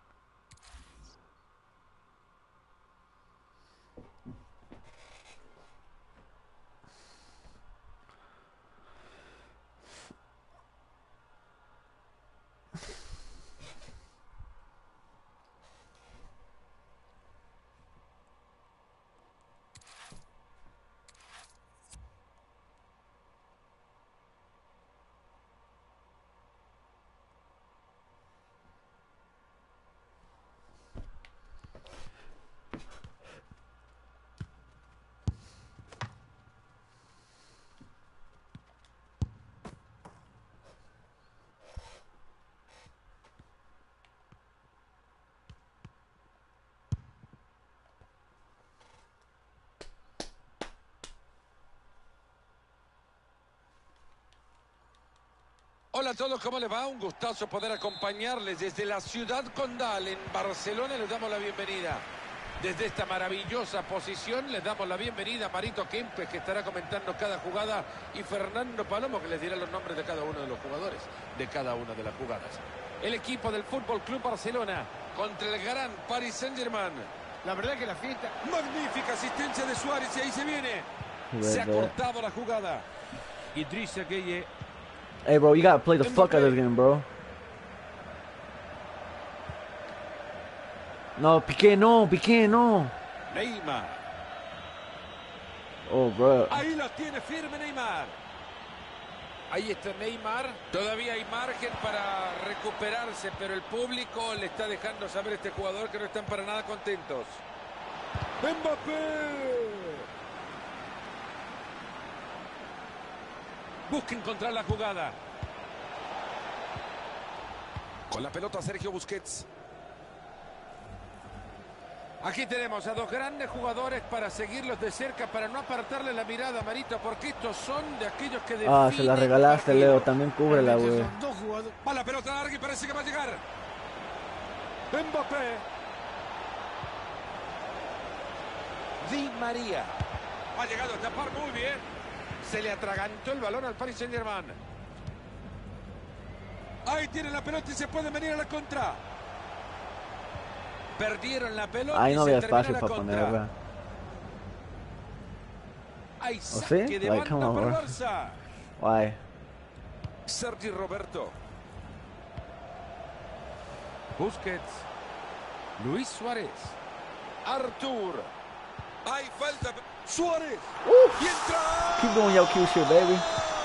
Hola a todos, ¿cómo les va? Un gustazo poder acompañarles desde la ciudad condal en Barcelona. Les damos la bienvenida. Desde esta maravillosa posición les damos la bienvenida a Marito Kempes, que estará comentando cada jugada, y Fernando Palomo, que les dirá los nombres de cada uno de los jugadores de cada una de las jugadas. El equipo del Fútbol Club Barcelona contra el gran Paris Saint-Germain. La verdad que la fiesta... Magnífica asistencia de Suárez y ahí se viene. Right Se ha there. cortado la jugada. Idrissa Gueye. Hey, bro, you gotta play the fuck out of this game, bro. No, Piqué, no, Piqué, no. Neymar. Oh, bro. Ahí lo tiene firme Neymar. Ahí está Neymar. Todavía hay margen para recuperarse, pero el público le está dejando saber a este jugador que no están para nada contentos. ¡Mbappé! Busca encontrar la jugada. Con la pelota Sergio Busquets. Aquí tenemos a dos grandes jugadores para seguirlos de cerca, para no apartarle la mirada, Marito, porque estos son de aquellos que definen. Ah, se la regalaste, el partido. Leo. También cúbrela, güey. Son dos jugadores. Va la pelota larga y parece que va a llegar. Mbappé. Di María. Ha llegado a tapar muy bien. Se le atragantó el balón al Paris Saint-Germain. Ahí tiene la pelota y se puede venir a la contra. Perdieron la pelota. Ahí no y se había terminó espacio la para contra. ponerla. Hay ¿Oh, saque sí? de Like, come banda on, para bro. Barça. Why? Sergi Roberto. Busquets. Luis Suárez. Artur. Hay falta. Suárez. Y entra. Keep doing your cute shit, baby.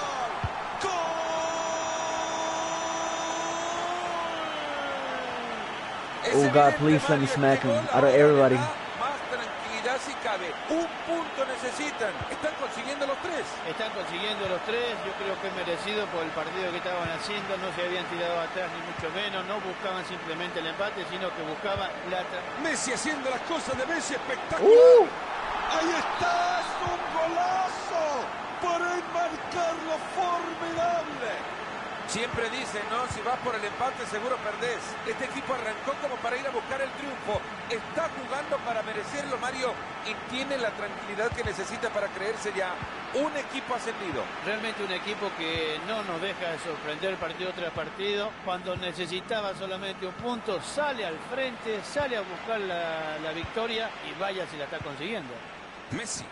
Oh, God, please let me smack him out of everybody. Más tranquilidad si cabe. Un punto necesitan. Están consiguiendo los tres. Están consiguiendo los tres, yo creo que es merecido por el partido que estaban haciendo, no se habían tirado atrás ni mucho menos, no buscaban simplemente el empate, sino que buscaban la... Messi haciendo las cosas de Messi, espectacular. Ahí está, es un golazo para enmarcarlo formidable. Siempre dicen, ¿no? Si vas por el empate seguro perdés. Este equipo arrancó como para ir a buscar el triunfo. Está jugando para merecerlo, Mario, y tiene la tranquilidad que necesita para creerse ya un equipo ascendido. Realmente un equipo que no nos deja de sorprender partido tras partido. Cuando necesitaba solamente un punto, sale al frente, sale a buscar la victoria y vaya si la está consiguiendo. Messi.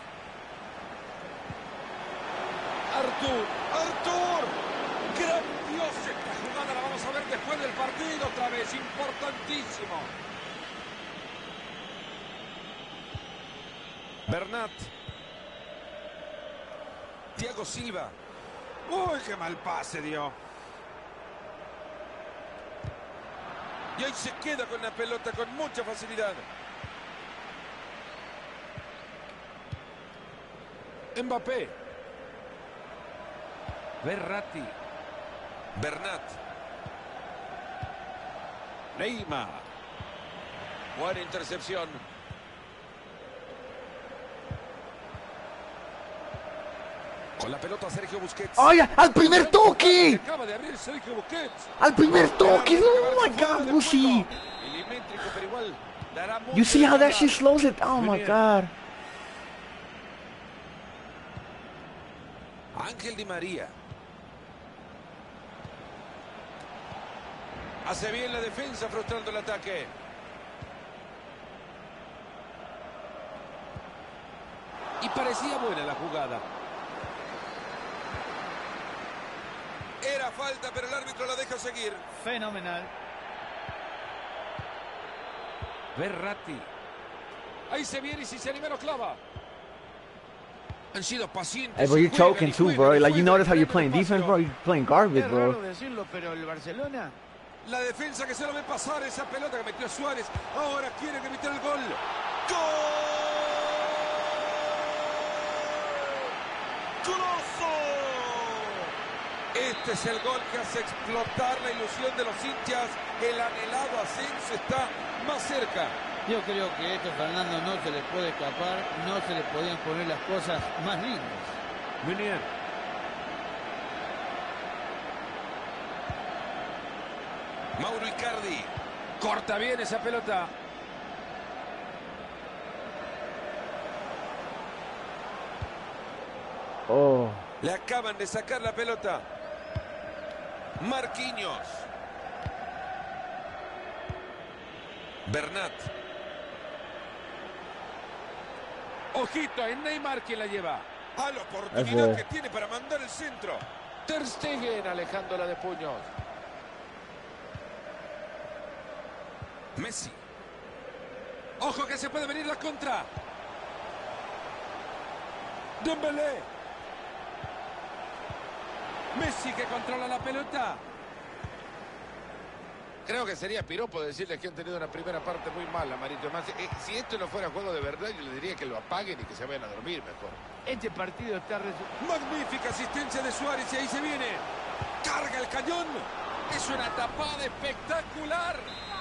Artur. Grandiosa esta jugada, la vamos a ver después del partido otra vez, importantísimo. Bernat. Thiago Silva. Uy, qué mal pase dio. Y ahí se queda con la pelota con mucha facilidad. Mbappé. Verratti. Bernat. Neymar. Buena intercepción. Con la pelota Sergio Busquets. ¡Ay, al primer toque! Acaba de abrir Sergio Busquets. ¡Al primer toque! Oh my God, Lucy! Milimétrico, pero igual dará mucho You see how de that shit slows it? Oh my God. Ángel Di María. Hace bien la defensa frustrando el ataque. Y parecía buena la jugada. Era falta, pero el árbitro la deja seguir. Fenomenal. Verratti. Ahí se viene y si se anima lo clava. Han sido pacientes. Hey, bro, you're choking too, bro. Like, you notice how you're playing defense, bro? You're playing garbage, Es bro. raro decirlo, pero el Barcelona... La defensa que se lo ve pasar esa pelota que metió Suárez. Ahora quieren evitar el gol. ¡Gol! ¡Golazo! Este es el gol que hace explotar la ilusión de los hinchas. El anhelado ascenso está más cerca. Yo creo que esto, Fernando, no se le puede escapar. No se le podían poner las cosas más lindas. Meunier. Mauro Icardi. Corta bien esa pelota. Oh. Le acaban de sacar la pelota. Marquinhos. Bernat. Ojito, es Neymar quien la lleva. A la oportunidad que tiene para mandar el centro. Ter Stegen alejándola de puños. Messi. Ojo que se puede venir la contra. Dembélé. Messi que controla la pelota. Creo que sería piropo decirles que han tenido una primera parte muy mala, Marito. Además, si esto no fuera juego de verdad, yo le diría que lo apaguen y que se vayan a dormir mejor. Este partido está... Magnífica asistencia de Suárez y ahí se viene. Carga el cañón. Es una tapada espectacular.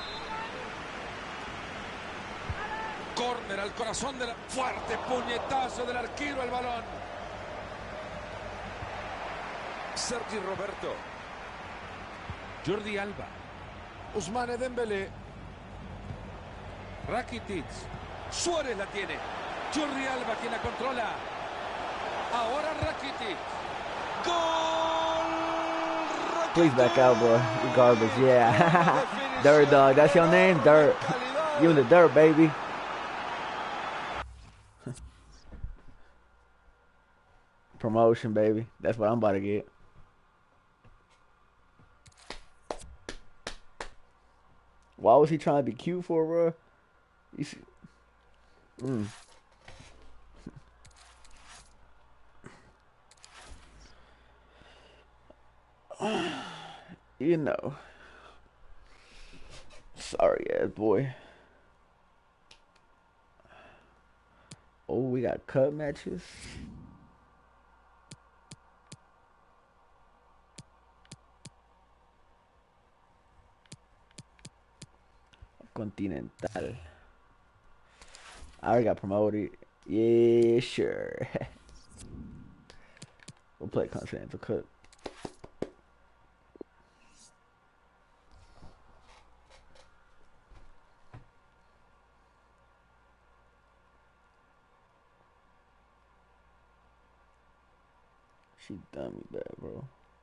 Córner al corazón de la... Fuerte puñetazo del arquero al balón. Sergi Roberto. Jordi Alba. Ousmane Dembélé. Rakitic. Suárez la tiene. Jordi Alba quien la controla. Ahora Rakitic. ¡Gol! Please back out, bro. You garbage, yeah. Dirt, dog. That's your name? Dirt. You in the dirt, baby. Promotion, baby. That's what I'm about to get. Why was he trying to be cute for, bro? You see? You know. Sorry, ass boy. Oh, we got cut matches. Continental. I already got promoted. Yeah, sure. We'll play Continental Cup. She done me bad, bro.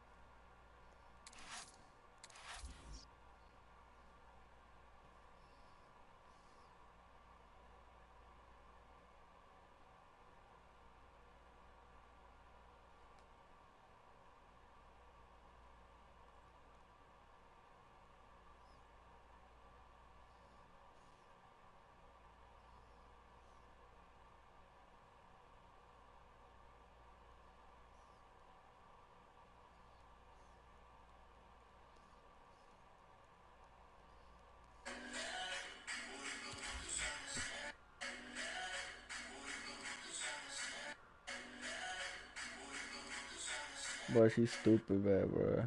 Boy, she's stupid bad, bro.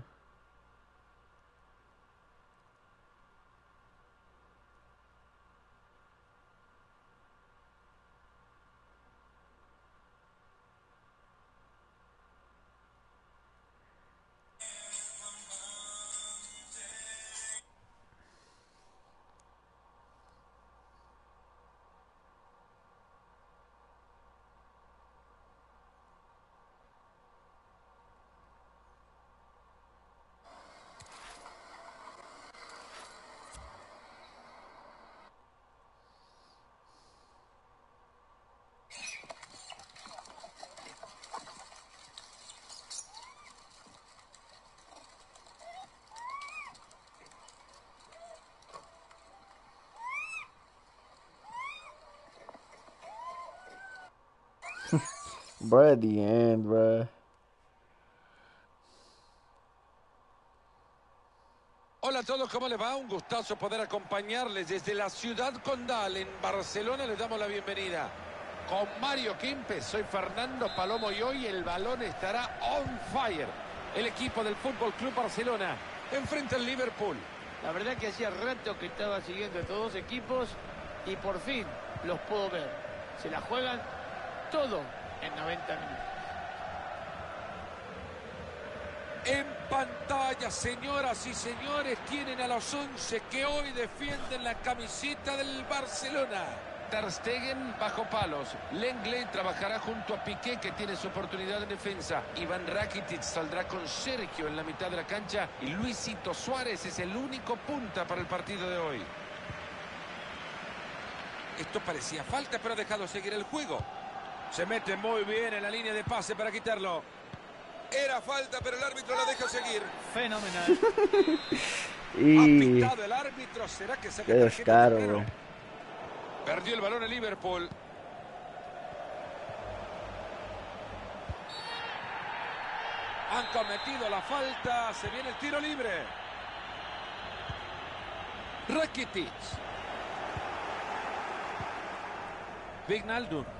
Bro, at the end, bro. Hola a todos, ¿cómo les va? Un gustazo poder acompañarles desde la ciudad condal en Barcelona. Les damos la bienvenida. Con Mario Kempes, soy Fernando Palomo y hoy el balón estará on fire. El equipo del Fútbol Club Barcelona enfrenta al Liverpool. La verdad que hacía rato que estaba siguiendo a estos dos equipos y por fin los puedo ver. Se la juegan todo en 90 minutos. En pantalla, señoras y señores, tienen a los 11 que hoy defienden la camiseta del Barcelona. Ter Stegen bajo palos. Lenglet trabajará junto a Piqué, que tiene su oportunidad en defensa. Iván Rakitic saldrá con Sergio en la mitad de la cancha. Y Luisito Suárez es el único punta para el partido de hoy. Esto parecía falta, pero ha dejado seguir el juego. Se mete muy bien en la línea de pase para quitarlo. Era falta, pero el árbitro la deja seguir. Fenomenal. Ha Y pitado el árbitro. ¿Será que saca qué tarjeta descaro, temprano? bro. Perdió el balón el Liverpool. Han cometido la falta. Se viene el tiro libre. Rakitic. Wijnaldum.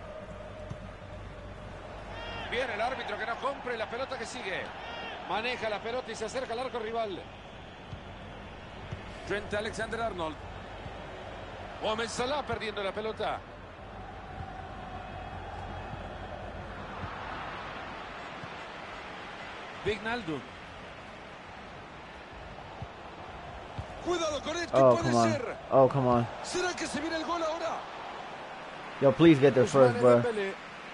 Viene el árbitro que no compra y la pelota que sigue. Maneja la pelota y se acerca al arco rival. Trent Alexander-Arnold. Mohamed Salah perdiendo la pelota. Wijnaldum. Cuidado con esto, Oh, puede come on. ser. Oh, come on. ¿Será que se viene el gol ahora? Yo, please get there first, Ousmane bro. Dembélé.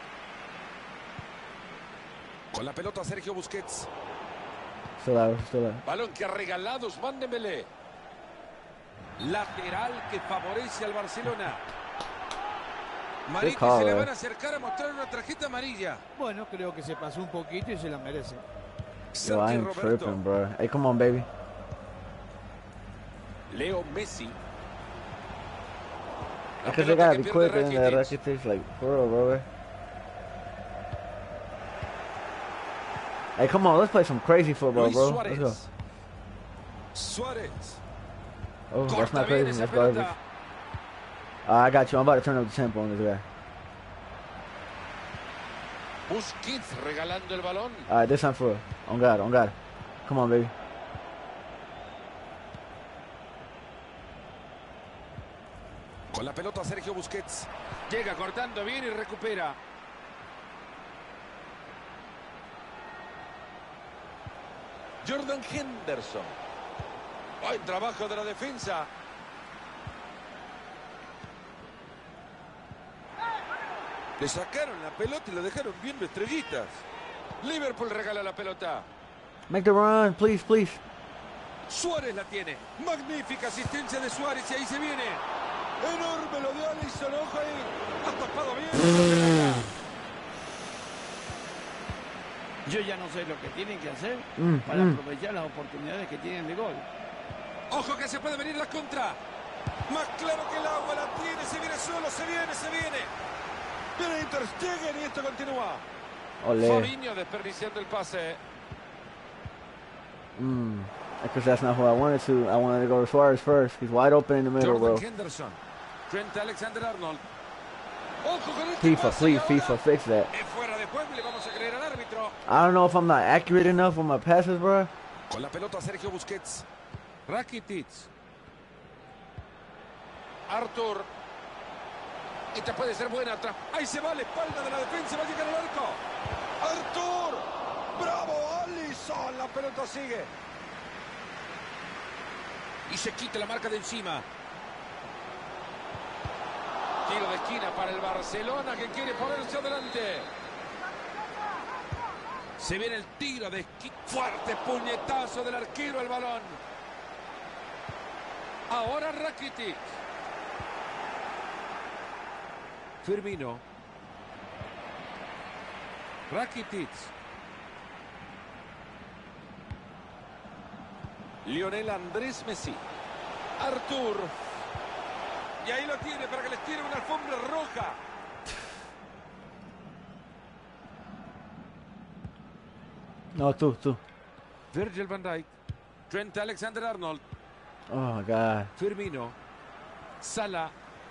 Con la pelota Sergio Busquets. Still out, still out. Balón que ha regalado Ousmane Dembélé. Lateral que favorece al Barcelona. Mariti call, se le eh. van a acercar a mostrar una tarjeta amarilla. Bueno, creo que se pasó un poquito y se la merece. Yo, I Sergio ain't Roberto. tripping, bro. Hey, come on, baby. Leo Messi. La Because they pelota gotta que be pierde quicker than the Rakitic. Rakitic, like, for real, bro. Hey, come on, let's play some crazy football, Luis bro. Let's go. Suárez. Suárez. Oh, that's Corta not bien crazy, esa that's garbage. pelota. I got you. I'm about to turn up the tempo on this guy. Busquets regalando el balón. All right, this time for real. On God, on God. Come on, baby. Con la pelota Sergio Busquets. Llega cortando bien y recupera. Jordan Henderson. Buen trabajo de la defensa. Le sacaron la pelota y lo dejaron viendo estrellitas. Liverpool regala la pelota. Make the run, please, please. Suárez la tiene. Magnífica asistencia de Suárez y ahí se viene. Enorme lo de Alisson. Ojo ahí. Ha tapado bien. Yo ya no sé lo que tienen que hacer Mm, para mm. aprovechar las oportunidades que tienen de gol. Ojo que se puede venir la contra. Más claro que el agua la tiene. Se viene solo. Se viene, se viene. Viene Ter Stegen y esto continúa. Ole. Fabinho desperdiciando el pase. Because that's not who I wanted to. I wanted to go to Suarez first. He's wide open in the middle, Jordan bro. Henderson. Trent Alexander-Arnold. Ojo con este FIFA, pase please, ahora. FIFA, fix that. Es fuera de juego y le vamos a creer al árbitro. I don't know if I'm not accurate enough with my passes, bro. Con la pelota Sergio Busquets. Rakitic. Artur. Esta puede ser buena. Ahí se va la espalda de la defensa. Va a llegar al arco. Artur. Bravo, Alisson. La pelota sigue. Y se quita la marca de encima. Tiro de esquina para el Barcelona que quiere ponerse adelante. Se viene el tiro de esquina. Fuerte puñetazo del arquero al balón. Ahora Rakitic. Firmino. Rakitic. Lionel Andrés Messi. Artur. Y ahí lo tiene para que les tire una alfombra roja. No, tú. Virgil van Dijk. Trent Alexander-Arnold. Oh, my God. Firmino. Salah.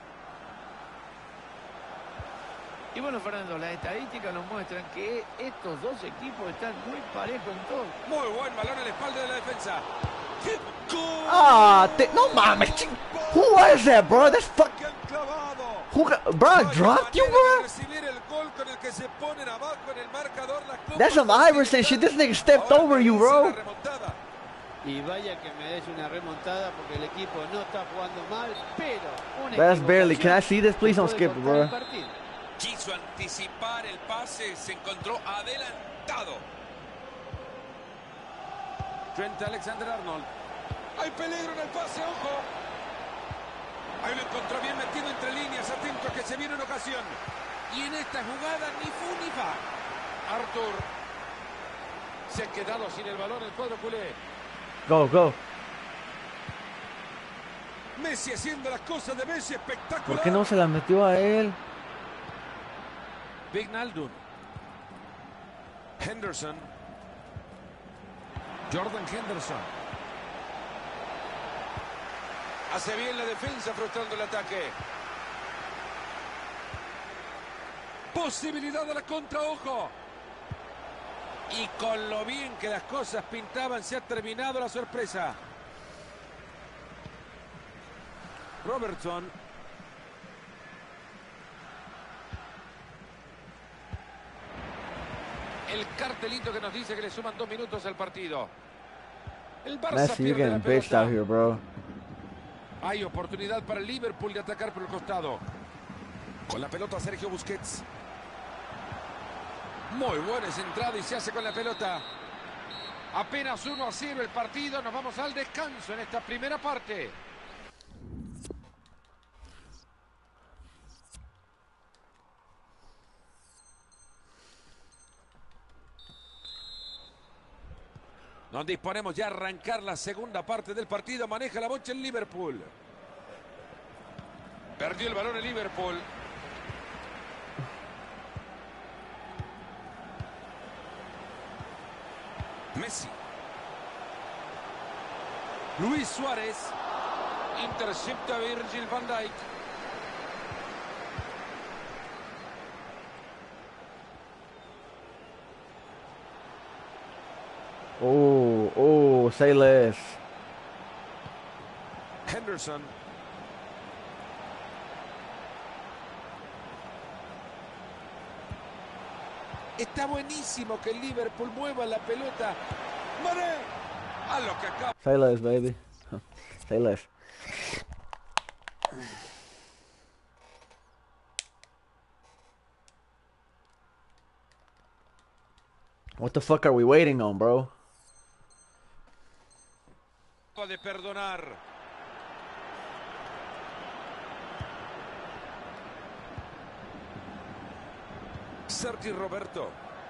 Y bueno, Fernando, las estadísticas nos muestran que estos dos equipos están muy parejos en todo. Muy buen balón en la espalda de la defensa. ¡Qué gol! Ah, no mames. Who was that, bro? That's fuck. ¡Que han clavado! Who bro, I dropped you, bro? Recibir el gol con el que se ponen abajo en el marcador. That's some Iverson shit. This nigga stepped over you, bro. Y vaya que me des una remontada porque el equipo no está jugando mal, pero una That's barely. Can I equivocación see this? Please don't puede skip it, cortar el bro. partido. Quiso anticipar el pase, se encontró adelantado. Trent Alexander-Arnold. Hay peligro en el pase, ojo. Ahí lo encontró bien metido entre líneas, atento a que se viene una ocasión. Y en esta jugada ni fu ni fa. Arthur se ha quedado sin el balón el cuadro culé. Go. Messi haciendo las cosas de Messi, espectacular. ¿Por qué no se la metió a él? Wijnaldum. Henderson. Jordan Henderson. Hace bien la defensa frustrando el ataque. Posibilidad de la contra, ojo. Y con lo bien que las cosas pintaban se ha terminado la sorpresa. Robertson. El cartelito que nos dice que le suman 2 minutos al partido. El Barça Messi, you're pierde la getting bitched pelota. out here, bro. Hay oportunidad para el Liverpool de atacar por el costado. Con la pelota Sergio Busquets. Muy buena esa entrada y se hace con la pelota. Apenas 1-0 el partido. Nos vamos al descanso en esta primera parte. Nos disponemos ya a arrancar la segunda parte del partido. Maneja la bocha el Liverpool. Perdió el balón el Liverpool. Messi. Luis Suárez. Intercepta a Virgil van Dijk. Oh, say less. Henderson. Está buenísimo que el Liverpool mueva la pelota. Mané. A lo que acaba. Say less, baby. Say less. What the fuck are we waiting on, bro? De perdonar. Sergi Roberto.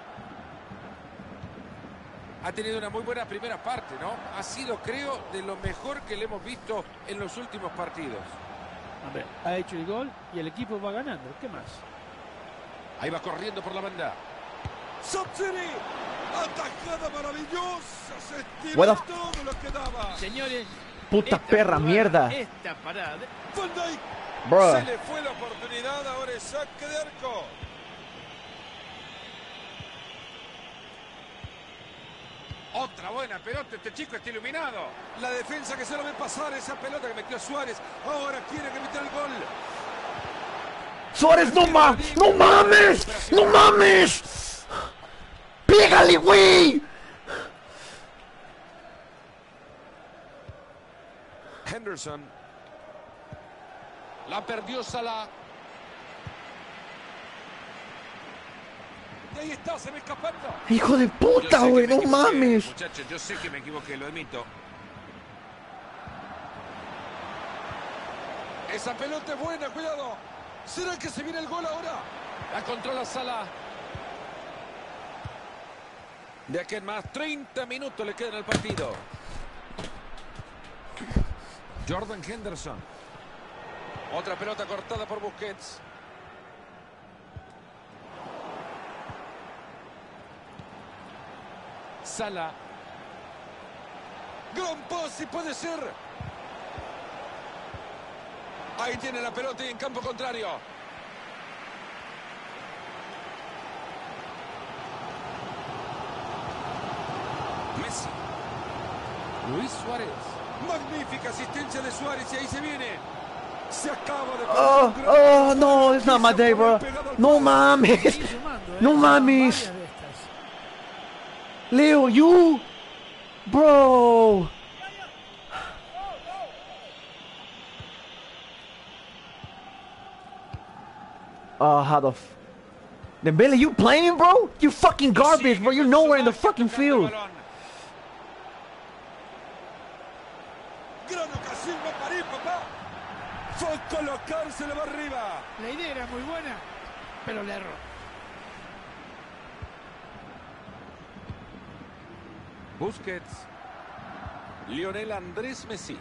Ha tenido una muy buena primera parte, ¿no? Ha sido, creo, de lo mejor que le hemos visto en los últimos partidos. Hombre, ha hecho el gol y el equipo va ganando. ¿Qué más? Ahí va corriendo por la banda. Sotiri. Atajada maravillosa. Se estiró todo lo que daba. Señores, Puta esta perra, jugada, mierda. Esta parada. Van Dijk. Bruh. Se le fue la oportunidad, ahora es saque de arco. Otra buena pelota, este chico está iluminado. La defensa que se lo ve pasar esa pelota que metió Suárez. Ahora quiere que meta el gol. Suárez, no mames, no mames, no mames. Pégale, güey. Henderson. La perdió Salah. Y ahí está, se me escapando. Hijo de puta, güey, no mames. Muchachos, yo sé que me equivoqué, lo admito. Esa pelota es buena, cuidado. ¿Será que se viene el gol ahora? La controla Salah. De aquí en más, 30 minutos le quedan al partido. Jordan Henderson. Otra pelota cortada por Busquets. Sala. Gran pase, puede ser. Ahí tiene la pelota y en campo contrario. Messi. Luis Suárez. Magnífica asistencia de Suárez y ahí se viene. Se acaba de... Oh, no, it's not my day, bro. No mames. Sigue sumando, No mames. Varias de estas. Leo, you. Bro. How the f... Dembele, you playing, bro? You fucking garbage, bro. You're nowhere in the fucking field. Gran ocasión va para ir, papá. Fue colocárselo arriba. La idea era muy buena, pero le erró. Busquets. Lionel Andrés Messi.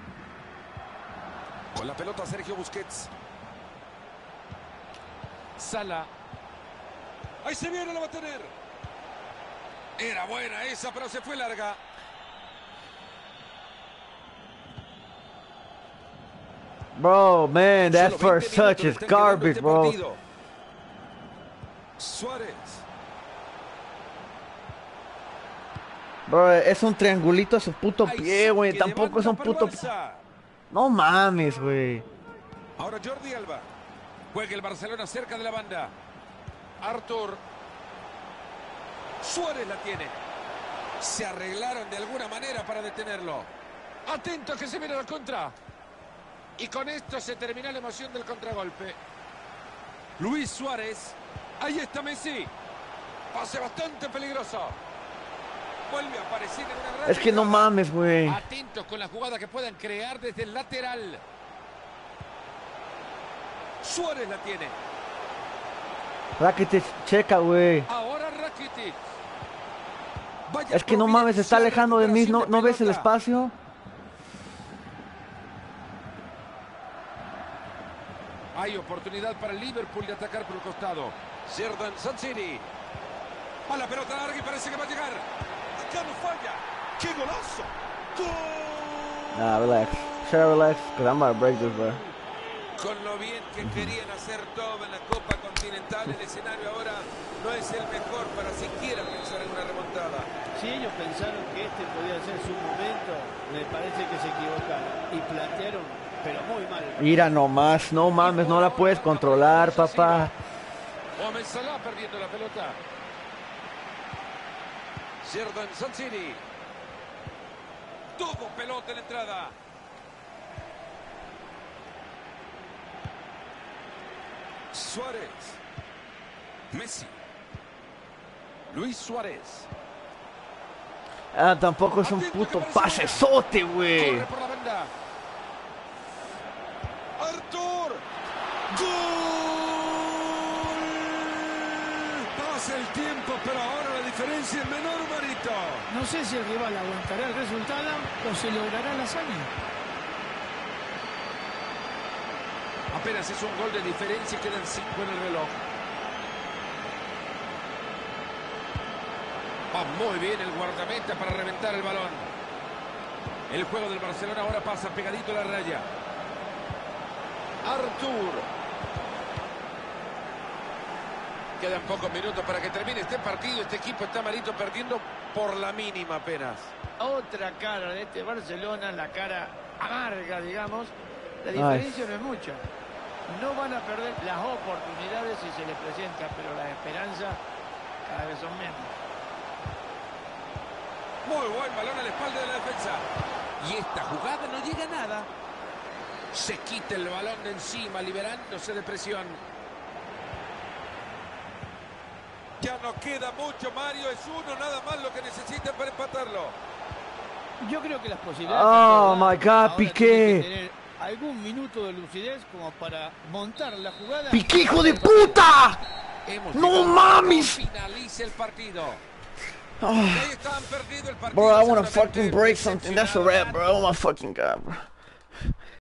Con la pelota Sergio Busquets. Sala. Ahí se viene, la va a tener. Era buena esa, pero se fue larga. Bro, man, that Solo 20 first touch minutos is están quedando garbage, este bro. partido. Suárez. Bro, es un triangulito a su puto Ay, pie, güey. que Tampoco es un levanta puto... para el Barça. No mames, güey. Ahora Jordi Alba. Juega el Barcelona cerca de la banda. Artur. Suárez la tiene. Se arreglaron de alguna manera para detenerlo. Atento que se viene la contra. Y con esto se termina la emoción del contragolpe. Luis Suárez. Ahí está Messi. Pase bastante peligroso. Vuelve a aparecer en una gran... Es que no mames, güey. Atentos con la jugada que puedan crear desde el lateral. Suárez la tiene. Rakitic, checa, güey. Ahora Rakitic. Vaya Es que no mames, se está providencia alejando de mí. recuperación ¿No de ves el pelota. espacio? Hay oportunidad para el Liverpool de atacar por el costado. Xherdan Shaqiri. A la pelota larga y parece que va a llegar. Acá no falla. ¡Qué golazo! ¡Gol! Nah, relax. Should I relax? Because I'm about to break this, bro. Con lo bien que querían hacer todo en la Copa Continental, el escenario ahora no es el mejor para siquiera pensar en una remontada. Si ellos pensaron que este podía ser su momento, me parece que se equivocaron y plantearon, pero muy mal. Mira nomás, no mames, no la puedes controlar, papá. Mohamed Salah perdiendo la pelota. Xherdan Shaqiri. Tuvo pelota en la entrada. Suárez. Messi. Luis Suárez. Ah, tampoco es un puto pasesote, güey. Corre por la banda. Artur. ¡Gol! Pasa el tiempo, pero ahora la diferencia es menor, Marito. No sé si el rival aguantará el resultado o se logrará la hazaña. Apenas es un gol de diferencia y quedan 5 en el reloj. Va muy bien el guardameta para reventar el balón. El juego del Barcelona ahora pasa pegadito a la raya. Artur. Quedan pocos minutos para que termine este partido. Este equipo está, Marito, perdiendo por la mínima apenas. Otra cara de este Barcelona, la cara amarga, digamos. La diferencia no es mucha. No van a perder las oportunidades si se les presenta, pero la esperanza cada vez son menos. Muy buen balón a la espalda de la defensa. Y esta jugada no llega a nada. Se quita el balón de encima, liberándose de presión. Ya no queda mucho, Mario. Es uno nada más lo que necesitan para empatarlo. Yo creo que las posibilidades... Oh, están my God, ahora Piqué. tienen que tener algún minuto de lucidez como para montar la jugada. ¡Piqué, hijo de puta! Hemos ¡No llegado mames! a finalice el partido. Oh, Ahí están perdido el partido. bro, I wanna seguramente fucking break something. That's a wrap, bro. Oh my fucking God, bro.